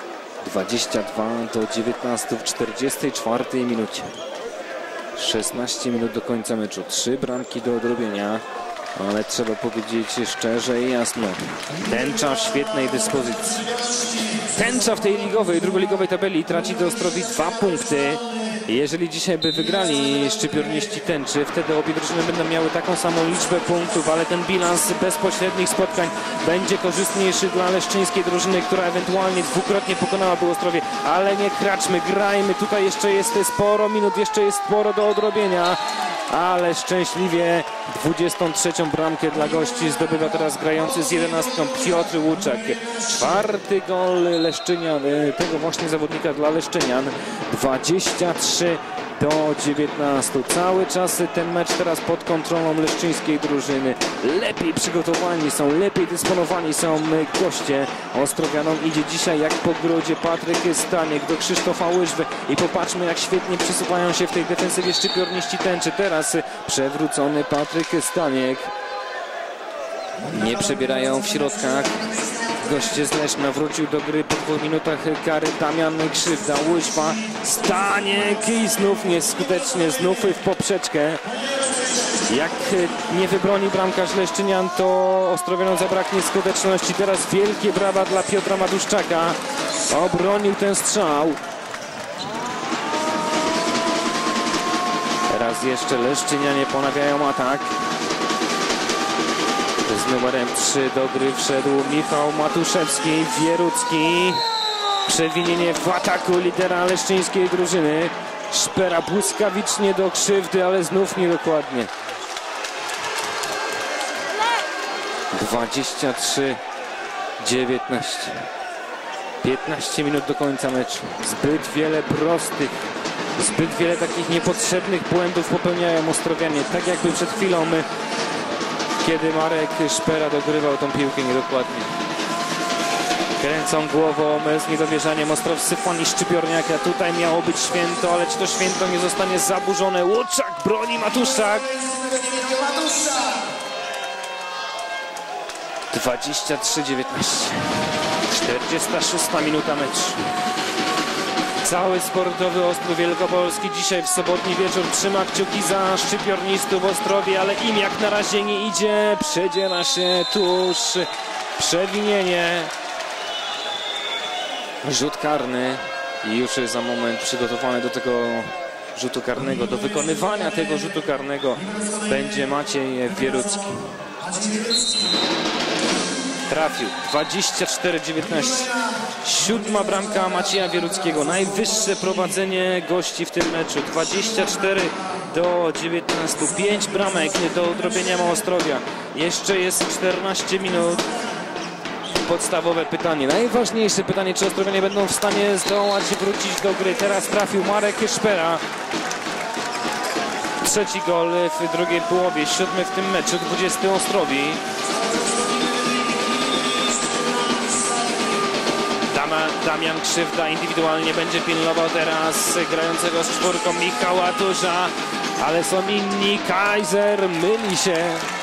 22-19 w 44 minucie. 16 minut do końca meczu. 3 bramki do odrobienia. Ale trzeba powiedzieć szczerze i jasno. Tęcza w świetnej dyspozycji. Tęcza w tej ligowej, drugoligowej tabeli traci do Ostrowi 2 punkty. Jeżeli dzisiaj by wygrali szczypiorniści Tęczy, wtedy obie drużyny będą miały taką samą liczbę punktów, ale ten bilans bezpośrednich spotkań będzie korzystniejszy dla leszczyńskiej drużyny, która ewentualnie dwukrotnie pokonałaby Ostrowie. Ale nie kraczmy, grajmy. Tutaj jeszcze jest sporo minut, jeszcze jest sporo do odrobienia. Ale szczęśliwie 23. bramkę dla gości zdobywa teraz grający z 11 Piotr Łuczak. 4. gol Leszczynian, tego właśnie zawodnika dla Leszczynian. 23-19. Cały czas ten mecz teraz pod kontrolą leszczyńskiej drużyny. Lepiej przygotowani są, lepiej dysponowani są goście. Ostrowianom idzie dzisiaj jak po grudzie Patryk Staniek do Krzysztofa Łyżwy. I popatrzmy, jak świetnie przesuwają się w tej defensywie szczypiorniści Tęczy. Teraz przewrócony Patryk Staniek. Nie przebierają w środkach. Goście z Leszna. Wrócił do gry po 2 minutach kary Damian Krzywda. Łyżwa, Staniek i znów nieskutecznie, znów w poprzeczkę. Jak nie wybroni bramkarz Leszczynian, to Ostrowianom zabraknie skuteczności. Teraz wielkie brawa dla Piotra Matuszczaka. Obronił ten strzał. Teraz jeszcze Leszczynianie ponawiają atak. Z numerem 3 do gry wszedł Michał Matuszewski. Wierucki. Przewinienie w ataku lidera leszczyńskiej drużyny. Szpera błyskawicznie do Krzywdy, ale znów niedokładnie. 23-19. 15 minut do końca meczu. Zbyt wiele prostych, zbyt wiele takich niepotrzebnych błędów popełniają Ostrowianie. Tak jakby przed chwilą kiedy Marek Szpera dogrywał tą piłkę niedokładnie. Kręcą głową z niedowierzaniem ostrowscy fani Szczypiorniaka. Tutaj miało być święto, ale czy to święto nie zostanie zaburzone? Łuczak broni Matuszczak. 23-19. 46 minuta meczu. Cały sportowy Ostrów Wielkopolski dzisiaj w sobotni wieczór trzyma kciuki za szczypiornistów w Ostrowie, ale im jak na razie nie idzie. Przedziera się tuż przewinienie. Rzut karny i już za moment przygotowany do tego rzutu karnego, do wykonywania tego rzutu karnego będzie Maciej Wierucki. Trafił. 24-19. 7. bramka Macieja Wieruckiego. Najwyższe prowadzenie gości w tym meczu. 24-19. 5 bramek do odrobienia ma Ostrowia. Jeszcze jest 14 minut. Podstawowe pytanie, najważniejsze pytanie, czy Ostrowianie będą w stanie zdołać wrócić do gry. Teraz trafił Marek Szpera. 3. gol w drugiej połowie, 7. w tym meczu, 20 Ostrowi. Damian Krzywda indywidualnie będzie pilnował teraz grającego z czwórką Michała Tuża, ale są inni. Kaiser myli się.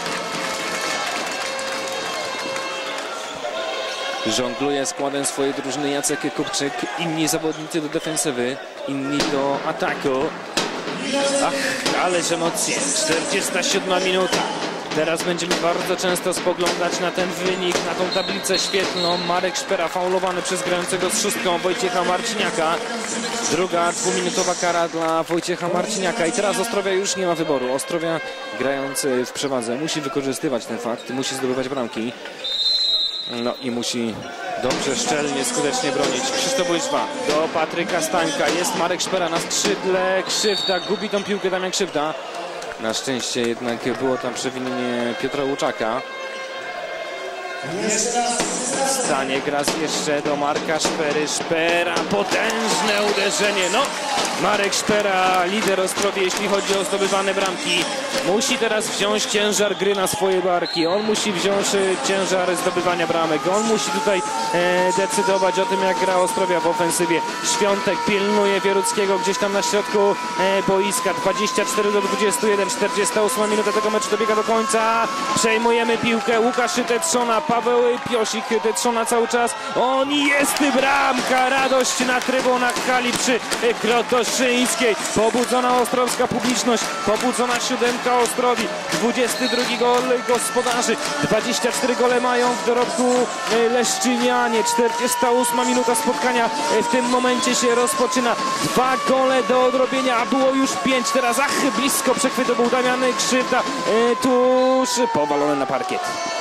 Żongluje składem swojej drużyny Jacek Kupczyk. Inni zawodnicy do defensywy, inni do ataku. Ach, ależ emocje. 47 minuta. Teraz będziemy bardzo często spoglądać na ten wynik, na tą tablicę świetlną. Marek Szpera faulowany przez grającego z szóstką Wojciecha Marciniaka. Druga dwuminutowa kara dla Wojciecha Marciniaka. I teraz Ostrowia już nie ma wyboru. Ostrowia, grając w przewadze, musi wykorzystywać ten fakt, musi zdobywać bramki. No i musi dobrze, szczelnie, skutecznie bronić. Krzysztof Łyżwa do Patryka Stańka. Jest Marek Szpera na skrzydle. Krzywda, gubi tą piłkę Damian Krzywda. Na szczęście jednak było tam przewinienie Piotra Łuczaka. Staniek raz jeszcze do Marka Szpery. Szpera, potężne uderzenie. No, Marek Szpera, lider Ostrowie, jeśli chodzi o zdobywane bramki. Musi teraz wziąć ciężar gry na swoje barki. On musi wziąć ciężar zdobywania bramek. On musi tutaj decydować o tym, jak gra Ostrowia w ofensywie. Świątek pilnuje Wieruckiego gdzieś tam na środku boiska. 24-21, 48 minuta tego meczu dobiega do końca. Przejmujemy piłkę. Łukasz Tetrzona, Paweł Piosik, Tetrzona cały czas. On jest, bramka, radość na trybunach hali przy Krotoszyńskiej. Pobudzona ostrowska publiczność, pobudzona siódemka Ostrowi. 22 gol gospodarzy. 24 gole mają w dorobku leszczynianie. 48 minuta spotkania w tym momencie się rozpoczyna. 2 gole do odrobienia, a było już 5. Teraz blisko przechwytu był Damian Krzywda. Tuż powalony na parkiet.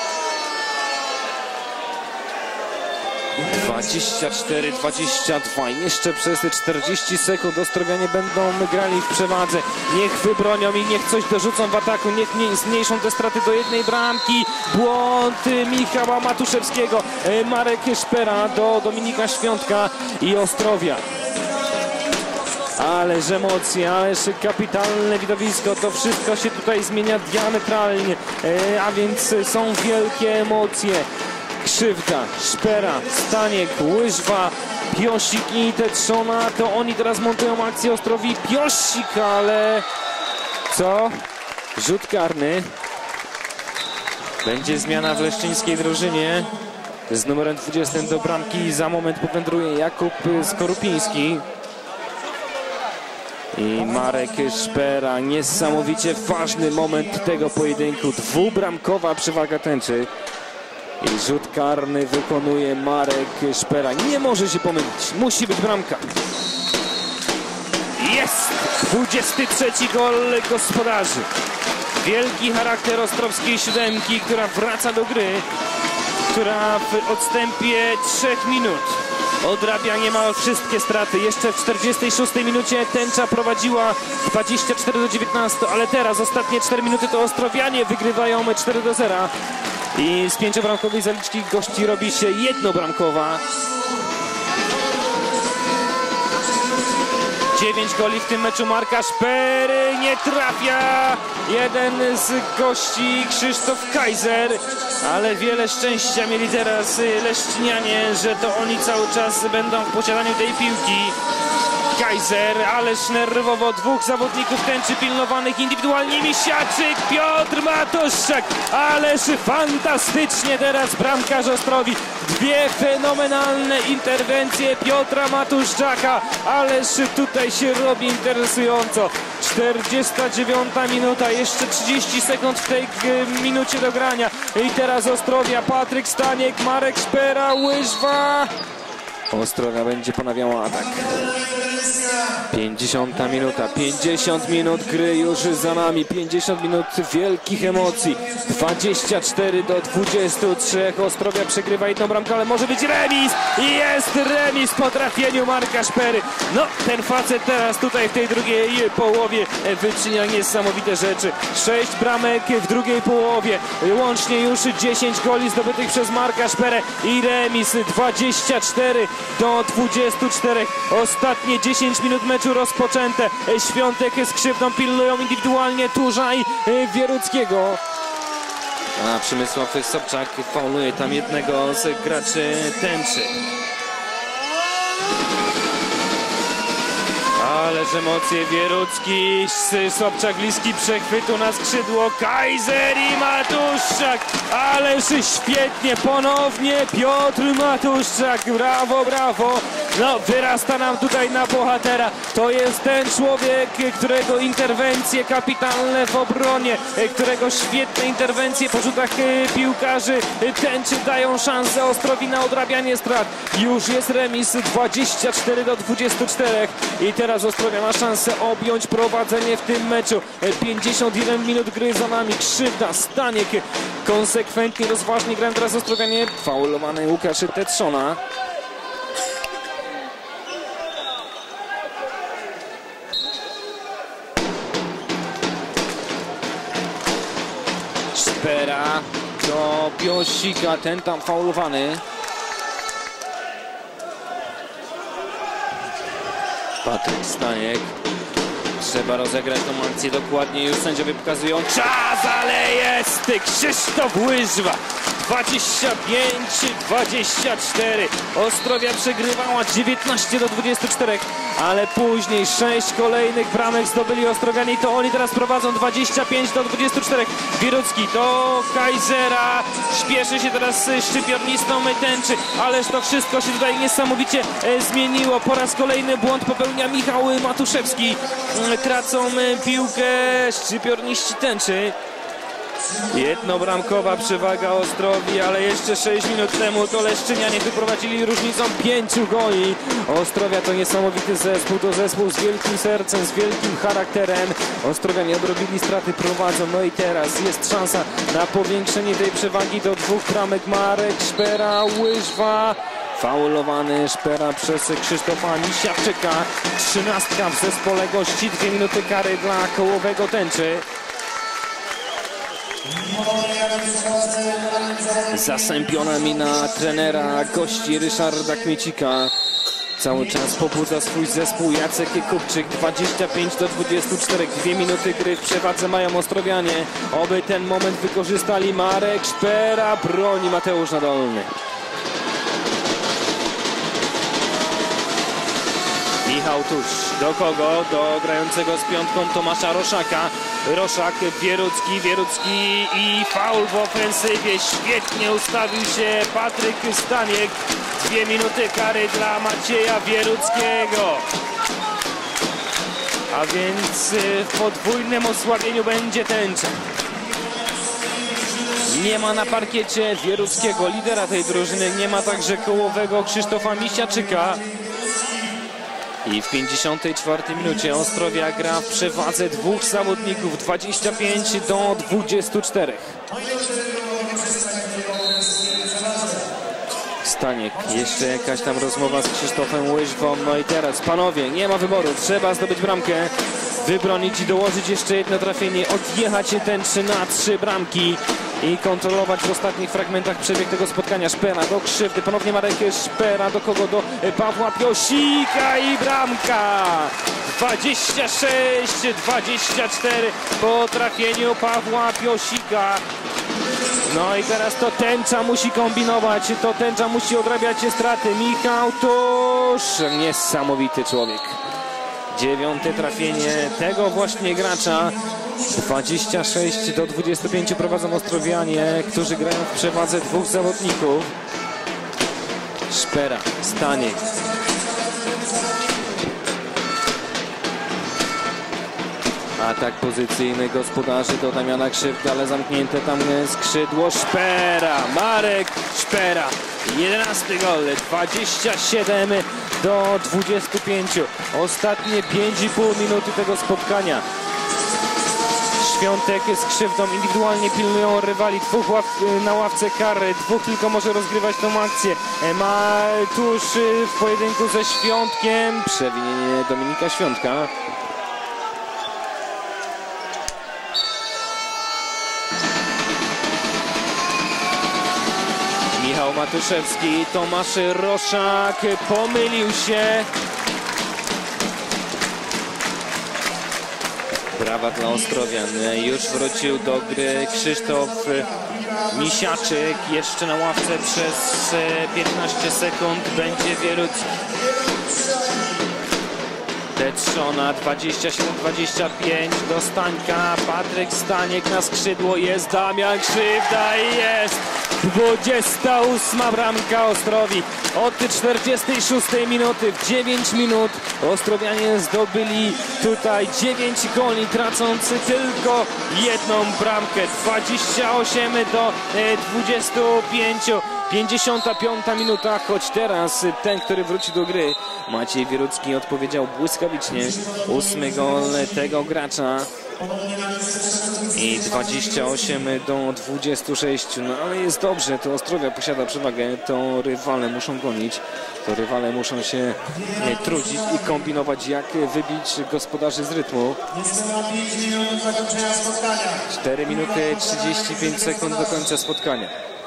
24-22. Jeszcze przez 40 sekund Ostrowianie będą grali w przewadze. Niech wybronią i niech coś dorzucą w ataku. Niech zmniejszą te straty do jednej bramki. Błąd Michała Matuszewskiego. Marek Szpera do Dominika Świątka i Ostrowia. Ależ emocje, ależ kapitalne widowisko. To wszystko się tutaj zmienia diametralnie. A więc są wielkie emocje. Krzywda, Szpera, Staniek, Łyżwa, Piosik i Tetrzona. To oni teraz montują akcję Ostrowi. Piosik, ale co? Rzut karny. Będzie zmiana w leszczyńskiej drużynie. Z numerem 20 do bramki za moment powędruje Jakub Skorupiński. I Marek Szpera. Niesamowicie ważny moment tego pojedynku. Dwubramkowa przewaga tęczy. I rzut karny wykonuje Marek Szpera. Nie może się pomylić. Musi być bramka. Jest! 23 gol gospodarzy. Wielki charakter ostrowskiej siódemki, która wraca do gry. Która w odstępie 3 minut odrabia niemal wszystkie straty. Jeszcze w 46 minucie tęcza prowadziła 24-19, ale teraz ostatnie 4 minuty to Ostrowianie wygrywają 4-0. I z 5-bramkowej zaliczki gości robi się jednobramkowa. 9 goli w tym meczu Marka Szpery. Nie trafia jeden z gości, Krzysztof Kaiser. Ale wiele szczęścia mieli teraz leszczynianie, że to oni cały czas będą w posiadaniu tej piłki. Kaiser, ależ nerwowo dwóch zawodników tęczy pilnowanych indywidualnie. Misiaczyk, Piotr Matuszczak, ależ fantastycznie teraz bramkarz Ostrowi. 2 fenomenalne interwencje Piotra Matuszczaka, ależ tutaj się robi interesująco. 49 minuta, jeszcze 30 sekund w tej minucie do grania. I teraz Ostrowia, Patryk Staniek, Marek Szpera, Łyżwa. Ostrowia będzie ponawiała atak. 50 minuta, 50 minut gry już za nami, 50 minut wielkich emocji. 24-23, Ostrowia przegrywa jedną bramkę, ale może być remis i jest remis po trafieniu Marka Szpery. No, ten facet teraz tutaj w tej drugiej połowie wyczynia niesamowite rzeczy. 6 bramek w drugiej połowie, łącznie już 10 goli zdobytych przez Marka Szperę i remis 24-24. Ostatnie 10 minut meczu rozpoczęte. Świątek z Krzywdą pilnują indywidualnie Tuża i Wieruckiego. A Przemysław Sobczak fauluje tam jednego z graczy tęczy. Ależ emocje, Wierucki, Sobczak bliski przechwytu na skrzydło, Kaiser i Matuszczak, ależ świetnie, ponownie Piotr Matuszczak, brawo, brawo, no wyrasta nam tutaj na bohatera, to jest ten człowiek, którego interwencje kapitalne w obronie, którego świetne interwencje po rzutach piłkarzy tęczy dają szansę Ostrowi na odrabianie strat. Już jest remis 24-24 i teraz Ostrowia ma szansę objąć prowadzenie w tym meczu. 51 minut gry za nami, krzywda, Staniek konsekwentnie, rozważnie grają teraz Ostrowianie. Faulowany Łukasz Tetrzona. Szpera do Piosika, ten tam faulowany. Patryk Staniek. Trzeba rozegrać tą akcję dokładnie, już sędziowie pokazują czas, ale jest Krzysztof Łyżwa. 25-24. Ostrowia przegrywała 19-24, ale później 6 kolejnych bramek zdobyli Ostrowianie i to oni teraz prowadzą 25-24. Wierucki do Kaisera, śpieszy się teraz szczypiornistą tęczy, ależ to wszystko się tutaj niesamowicie zmieniło. Po raz kolejny błąd popełnia Michał Matuszewski. Tracą piłkę szczypiorniści tęczy. Jednobramkowa przewaga Ostrowi, ale jeszcze 6 minut temu to Leszczynianie wyprowadzili różnicą 5 goli. Ostrowia to niesamowity zespół, to zespół z wielkim sercem, z wielkim charakterem. Ostrowianie odrobili straty, prowadzą, no i teraz jest szansa na powiększenie tej przewagi do 2 bramek. Marek Szpera, Łyżwa. Faulowany Szpera przez Krzysztofa Misiawczyka. 13 w zespole gości, 2 minuty kary dla Kołowego tęczy. Zasępiona mina trenera gości Ryszarda Kmiecika. Cały czas pobudza swój zespół Jacek Kupczyk. 25-24, 2 minuty gry w przewadze mają Ostrowianie. Oby ten moment wykorzystali. Marek Szpera broni Mateusz Nadolny. Michał Tusz, do kogo? Do grającego z piątką Tomasza Roszaka. Roszak, Wierucki i faul w ofensywie. Świetnie ustawił się Patryk Staniek. 2 minuty kary dla Macieja Wieruckiego. A więc w podwójnym osłabieniu będzie tęcza. Nie ma na parkiecie Wieruckiego, lidera tej drużyny. Nie ma także Kołowego Krzysztofa Misiaczyka. I w 54 minucie Ostrowia gra w przewadze 2 zawodników, 25-24. Staniek, jeszcze jakaś tam rozmowa z Krzysztofem Łyżwą. No i teraz, panowie, nie ma wyboru, trzeba zdobyć bramkę, wybronić i dołożyć jeszcze jedno trafienie, odjechać tęczy na 3 bramki i kontrolować w ostatnich fragmentach przebieg tego spotkania. Szpera do krzywdy, ponownie Marek Szpera, do kogo? Do Pawła Piosika i bramka! 26-24 po trafieniu Pawła Piosika. No i teraz to tęcza musi kombinować, to tęcza musi odrabiać straty. Michał Tusz, niesamowity człowiek. 9. trafienie tego właśnie gracza. 26-25 prowadzą Ostrowianie, którzy grają w przewadze 2 zawodników. Szpera, Staniek. Atak pozycyjny gospodarzy do Damiana Krzywdy, ale zamknięte tam skrzydło. Szpera, Marek Szpera. 11 gol, 27-25. Ostatnie 5,5 minuty tego spotkania. Świątek z Krzywdą indywidualnie pilnują rywali. 2 na ławce kary, 2 tylko może rozgrywać tą akcję. Ma tuż w pojedynku ze Świątkiem. Przewinienie Dominika Świątka. Michał Matuszewski, Tomasz Roszak pomylił się. Brawa dla Ostrowian. Już wrócił do gry Krzysztof Misiaczyk. Jeszcze na ławce przez 15 sekund będzie Wierucki. Tetrzona 27-25 do Stańka. Patryk Staniek na skrzydło, jest Damian Krzywda i jest 28 bramka Ostrowi. Od 46 minuty w 9 minut ostrowianie zdobyli tutaj 9 goli, tracąc tylko jedną bramkę. 28 do 25. 55 minuta, choć teraz ten, który wróci do gry, Maciej Wierucki, odpowiedział błyskawicznie. 8 gol tego gracza. I 28 do 26. No ale jest dobrze, to Ostrowia posiada przewagę, to rywale muszą gonić, to rywale muszą się trudzić i kombinować, jak wybić gospodarzy z rytmu. 4 minuty 35 sekund do końca spotkania.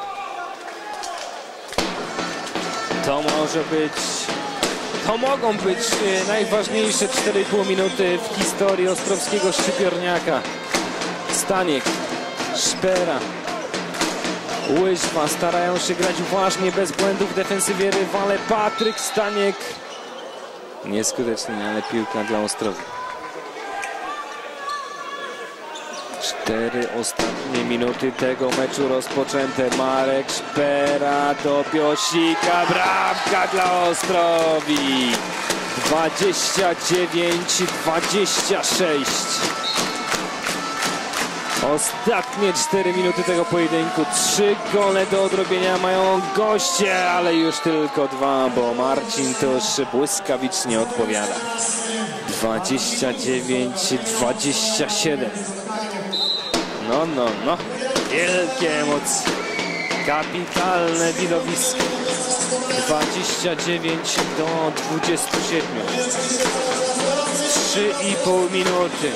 To może być, to mogą być najważniejsze 4,5 minuty w historii ostrowskiego szczypiorniaka. Staniek, Szpera, Łyżwa starają się grać uważnie, bez błędów w defensywie rywale. Patryk Staniek nieskutecznie, ale piłka dla Ostrowi. 4 ostatnie minuty tego meczu rozpoczęte. Marek Szpera do Piosika, bramka dla Ostrowi. 29-26. Ostatnie 4 minuty tego pojedynku. 3 gole do odrobienia mają goście, ale już tylko 2, bo Marcin Tusz błyskawicznie odpowiada. 29-27. No. Wielkie emocje. Kapitalne widowisko. 29 do 27. 3,5 minuty.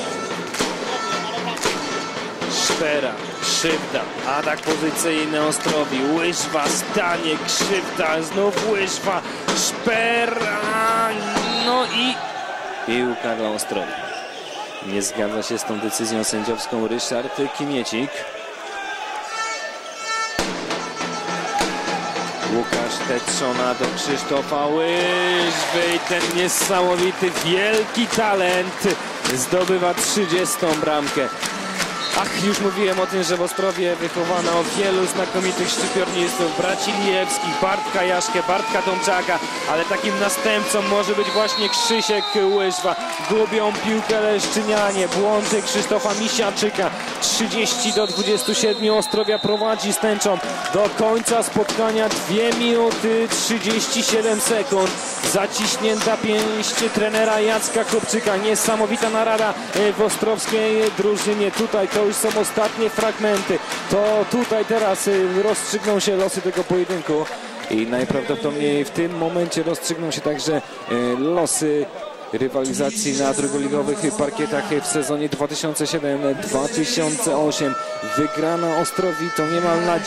Szpera, Krzywda, atak pozycyjny Ostrowi, Łyżwa, Staniek, Krzywda, znów Łyżwa, Szpera, no i piłka dla Ostrowi. Nie zgadza się z tą decyzją sędziowską Ryszard Kimiecik. Łukasz Tetrzona do Krzysztofa Łyżwy i ten niesamowity, wielki talent zdobywa 30. bramkę. Ach, już mówiłem o tym, że w Ostrowie wychowano wielu znakomitych szczypiornistów, braci Lijewskich, Bartka Jaszkę, Bartka Tomczaka, ale takim następcą może być właśnie Krzysiek Łyżwa. Gubią piłkę Leszczynianie, błądy Krzysztofa Misiaczyka. 30 do 27, Ostrowia prowadzi z tęczą. Do końca spotkania 2 minuty 37 sekund. Zaciśnięta pięść trenera Jacka Kopczyka. Niesamowita narada w ostrowskiej drużynie. Tutaj to już są ostatnie fragmenty. To tutaj teraz rozstrzygną się losy tego pojedynku. I najprawdopodobniej w tym momencie rozstrzygną się także losy rywalizacji na drugoligowych parkietach w sezonie 2007-2008. Wygrana Ostrowi to niemal na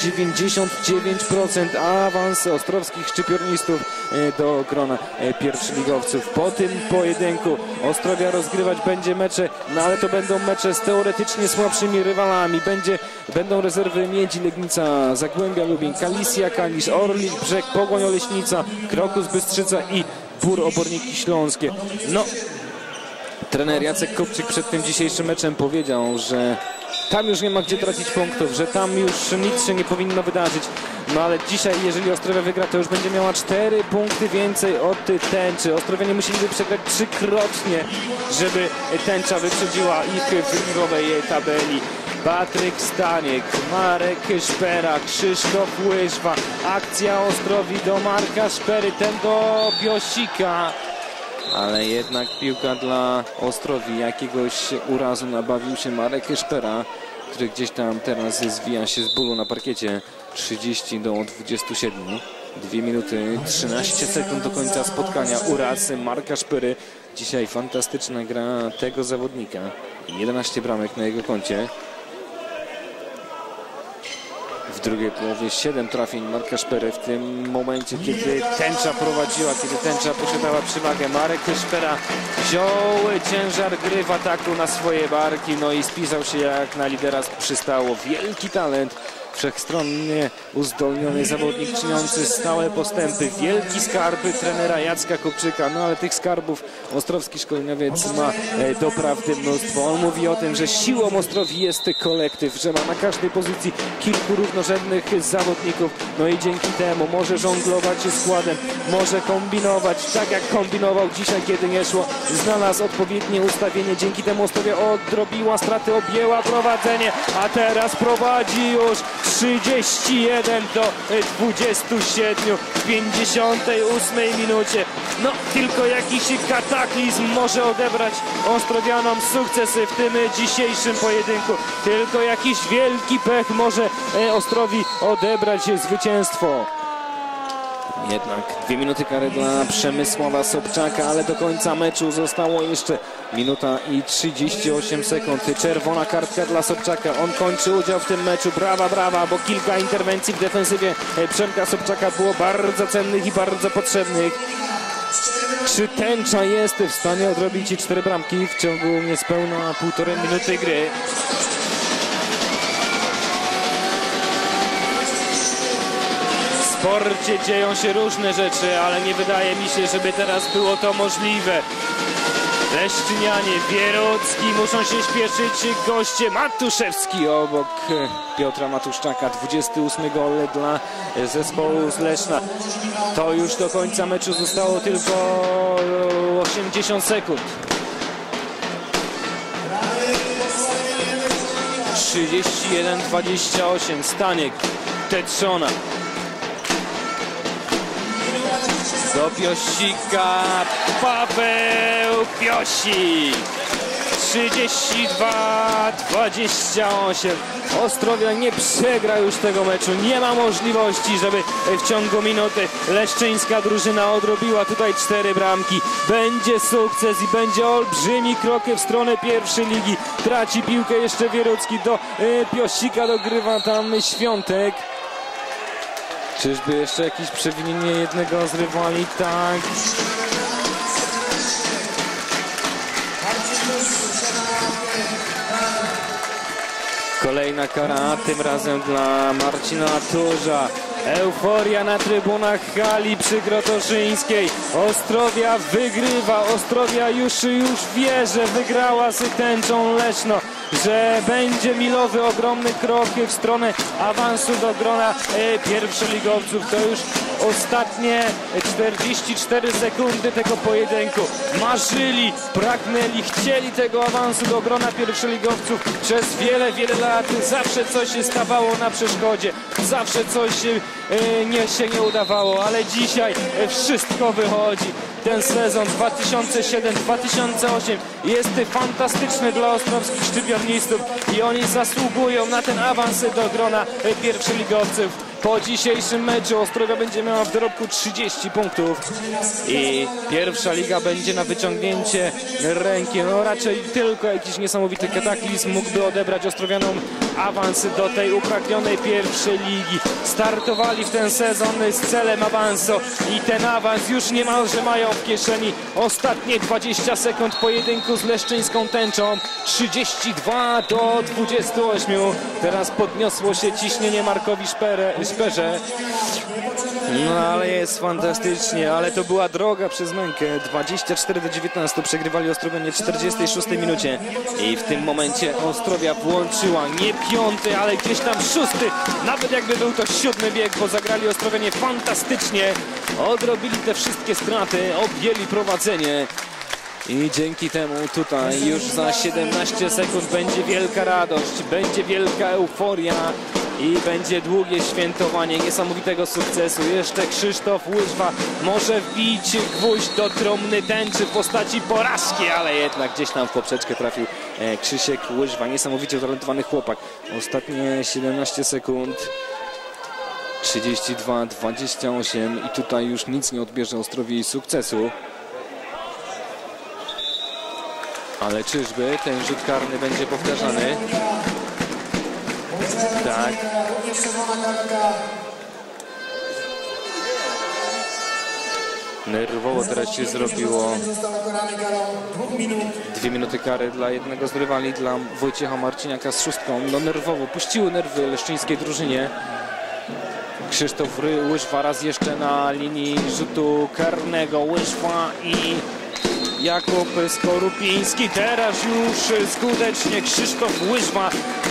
99% awans ostrowskich szczypiornistów do grona pierwszoligowców. Po tym pojedynku Ostrowia rozgrywać będzie mecze, no ale to będą mecze z teoretycznie słabszymi rywalami. Będą rezerwy Miedzi Legnica, Zagłębia Lubin, Kalisja Kalisz, Orlik Brzeg, Pogoń Oleśnica, Krokus Bystrzyca i Bór Oborniki Śląskie. No, trener Jacek Kopczyk przed tym dzisiejszym meczem powiedział, że tam już nie ma gdzie tracić punktów, że tam już nic się nie powinno wydarzyć. No ale dzisiaj, jeżeli Ostrowia wygra, to już będzie miała 4 punkty więcej od tęczy. Ostrowianie musieliby przegrać 3-krotnie, żeby tęcza wyprzedziła ich w ligowej tabeli. Patryk Staniek, Marek Szpera, Krzysztof Łyżwa. Akcja Ostrowi do Marka Szpery, ten do Piosika. Ale jednak piłka dla Ostrowi. Jakiegoś urazu nabawił się Marek Szpera, który gdzieś tam teraz zwija się z bólu na parkiecie. 30 do 27. 2 minuty 13 sekund do końca spotkania. Uraz Marka Szpery. Dzisiaj fantastyczna gra tego zawodnika. 11 bramek na jego koncie. W drugiej połowie 7 trafień Marka Szpery. W tym momencie, kiedy tęcza prowadziła, kiedy tęcza posiadała przewagę, Marek Szpera wziął ciężar gry w ataku na swoje barki, no i spisał się jak na lidera przystało. Wielki talent wszechstronnie uzdolniony zawodnik, czyniący stałe postępy. Wielki skarb trenera Jacka Kupczyka, no ale tych skarbów ostrowski szkoleniowiec ma doprawdy mnóstwo. On mówi o tym, że siłą Ostrowi jest kolektyw, że ma na każdej pozycji kilku równorzędnych zawodników, no i dzięki temu może żonglować składem, może kombinować, tak jak kombinował dzisiaj, kiedy nie szło, znalazł odpowiednie ustawienie, dzięki temu Ostrowia odrobiła straty, objęła prowadzenie, a teraz prowadzi już 31 do 27 w 58 minucie. No tylko jakiś kataklizm może odebrać ostrowianom sukcesy w tym dzisiejszym pojedynku. Tylko jakiś wielki pech może Ostrowi odebrać zwycięstwo. Jednak 2 minuty kary dla Przemysława Sobczaka, ale do końca meczu zostało jeszcze minuta i 38 sekund. Czerwona kartka dla Sobczaka. On kończy udział w tym meczu. Brawa, brawa, bo kilka interwencji w defensywie Przemka Sobczaka było bardzo cennych i bardzo potrzebnych. Czy tęcza jest w stanie odrobić 4 bramki w ciągu niespełna 1,5 minuty gry? W sporcie dzieją się różne rzeczy, ale nie wydaje mi się, żeby teraz było to możliwe. Leszczynianie, Wierucki muszą się śpieszyć, goście Matuszewski obok Piotra Matuszczaka. 28 gol dla zespołu z Leszna. To już do końca meczu zostało tylko 80 sekund. 31-28, Staniek, Tetrzona. Do Piosika, Paweł Piosik. 32-28. Ostrowia nie przegra już tego meczu. Nie ma możliwości, żeby w ciągu minuty leszczyńska drużyna odrobiła tutaj 4 bramki. Będzie sukces i będzie olbrzymi krok w stronę pierwszej ligi. Traci piłkę jeszcze Wierucki, do Piosika dogrywa tam Świątek. Czyżby jeszcze jakieś przewinienie jednego z rywali? Tak. Kolejna kara, tym razem dla Marcina Turza. Euforia na trybunach hali przy Krotoszyńskiej. Ostrowia wygrywa. Ostrowia już wie, że wygrała z Tęczą Leszno, że będzie milowy, ogromny krok w stronę awansu do grona pierwszoligowców. To już ostatnie 44 sekundy tego pojedynku. Marzyli, pragnęli, chcieli tego awansu do grona pierwszoligowców przez wiele, wiele lat. Zawsze coś się stawało na przeszkodzie, zawsze coś się nie udawało, ale dzisiaj wszystko wychodzi. Ten sezon 2007-2008 jest fantastyczny dla ostrowskich szczypiornistów i oni zasługują na ten awans do grona pierwszoligowców. Po dzisiejszym meczu Ostrowia będzie miała w dorobku 30 punktów i pierwsza liga będzie na wyciągnięcie ręki. No raczej tylko jakiś niesamowity kataklizm mógłby odebrać Ostrowianom awans do tej upragnionej pierwszej ligi. Startowali w ten sezon z celem awansu i ten awans już niemalże mają w kieszeni. Ostatnie 20 sekund pojedynku z leszczyńską Tęczą. 32-28. Teraz podniosło się ciśnienie Markowi Szperze. No ale jest fantastycznie, ale to była droga przez mękę. 24-19 przegrywali Ostrowianie w 46 minucie i w tym momencie Ostrowia włączyła nie 5, ale gdzieś tam 6, nawet jakby był to 7 bieg, bo zagrali Ostrowianie fantastycznie, odrobili te wszystkie straty, objęli prowadzenie. I dzięki temu tutaj już za 17 sekund będzie wielka radość, będzie wielka euforia i będzie długie świętowanie niesamowitego sukcesu. Jeszcze Krzysztof Łyżwa może wbić gwóźdź do trumny Tęczy w postaci porażki, ale jednak gdzieś tam w poprzeczkę trafił Krzysiek Łyżwa. Niesamowicie utalentowany chłopak. Ostatnie 17 sekund. 32-28 i tutaj już nic nie odbierze Ostrowi sukcesu. Ale czyżby ten rzut karny będzie powtarzany? Tak. Nerwowo teraz się zrobiło. 2 minuty kary dla jednego z rywali, dla Wojciecha Marciniaka z szóstką. No nerwowo, puściły nerwy leszczyńskiej drużynie. Krzysztof Łyżwa raz jeszcze na linii rzutu karnego. Łyżwa i Jakub Skorupiński. Teraz już skutecznie Krzysztof Łyżwa.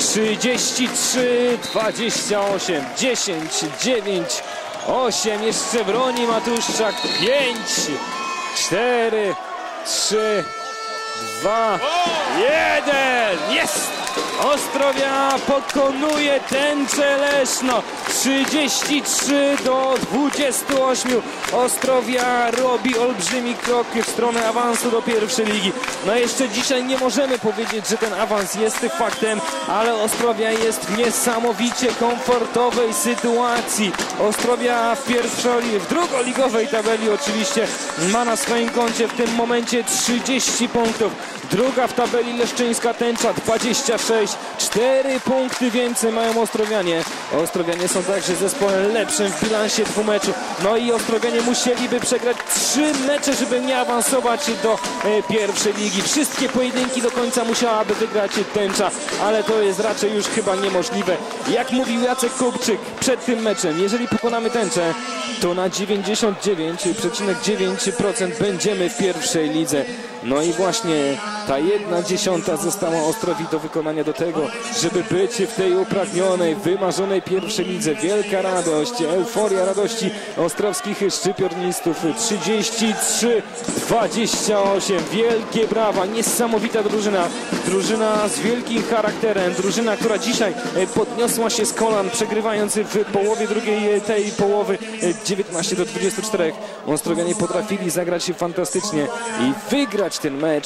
33-28, 10-9, 8. Jeszcze broni Matuszczak. 5, 4, 3, 2, 1. Jest! Ostrowia pokonuje Tęczę Leszno 33-28. Ostrowia robi olbrzymi krok w stronę awansu do pierwszej ligi. No jeszcze dzisiaj nie możemy powiedzieć, że ten awans jest faktem, ale Ostrowia jest w niesamowicie komfortowej sytuacji. Ostrowia w drugoligowej tabeli oczywiście ma na swoim koncie w tym momencie 30 punktów. Druga w tabeli leszczyńska Tęcza 26, 4 punkty więcej mają Ostrowianie. Ostrowianie są także zespołem lepszym w bilansie 2 meczów. No i Ostrowianie musieliby przegrać 3 mecze, żeby nie awansować do pierwszej ligi. Wszystkie pojedynki do końca musiałaby wygrać Tęcza, ale to jest raczej już chyba niemożliwe. Jak mówił Jacek Kupczyk przed tym meczem, jeżeli pokonamy Tęczę, to na 99,9% będziemy w pierwszej lidze. No i właśnie ta 1/10 została Ostrowi do wykonania do tego, żeby być w tej upragnionej, wymarzonej pierwszej lidze. Wielka radość, euforia radości ostrowskich szczypiornistów. 33-28. Wielkie brawa, niesamowita drużyna. Drużyna z wielkim charakterem. Drużyna, która dzisiaj podniosła się z kolan, przegrywając w połowie drugiej tej połowy 19-24. Ostrowianie potrafili zagrać się fantastycznie i wygrać ten mecz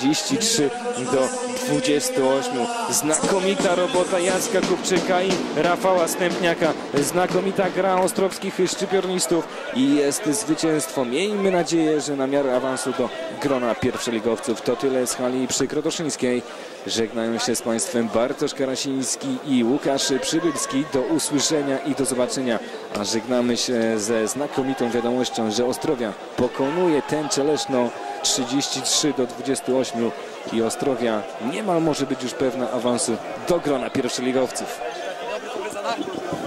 33-28. Znakomita robota Jacka Kupczyka i Rafała Stępniaka. Znakomita gra ostrowskich szczypiornistów i jest zwycięstwo. Miejmy nadzieję, że na miarę awansu do grona pierwszoligowców. To tyle z hali przy Krotoszyńskiej. Żegnają się z Państwem Bartosz Karasiński i Łukasz Przybylski. Do usłyszenia i do zobaczenia. A żegnamy się ze znakomitą wiadomością, że Ostrowia pokonuje Tęczę Leszno 33-28 i Ostrowia niemal może być już pewna awansu do grona pierwszoligowców.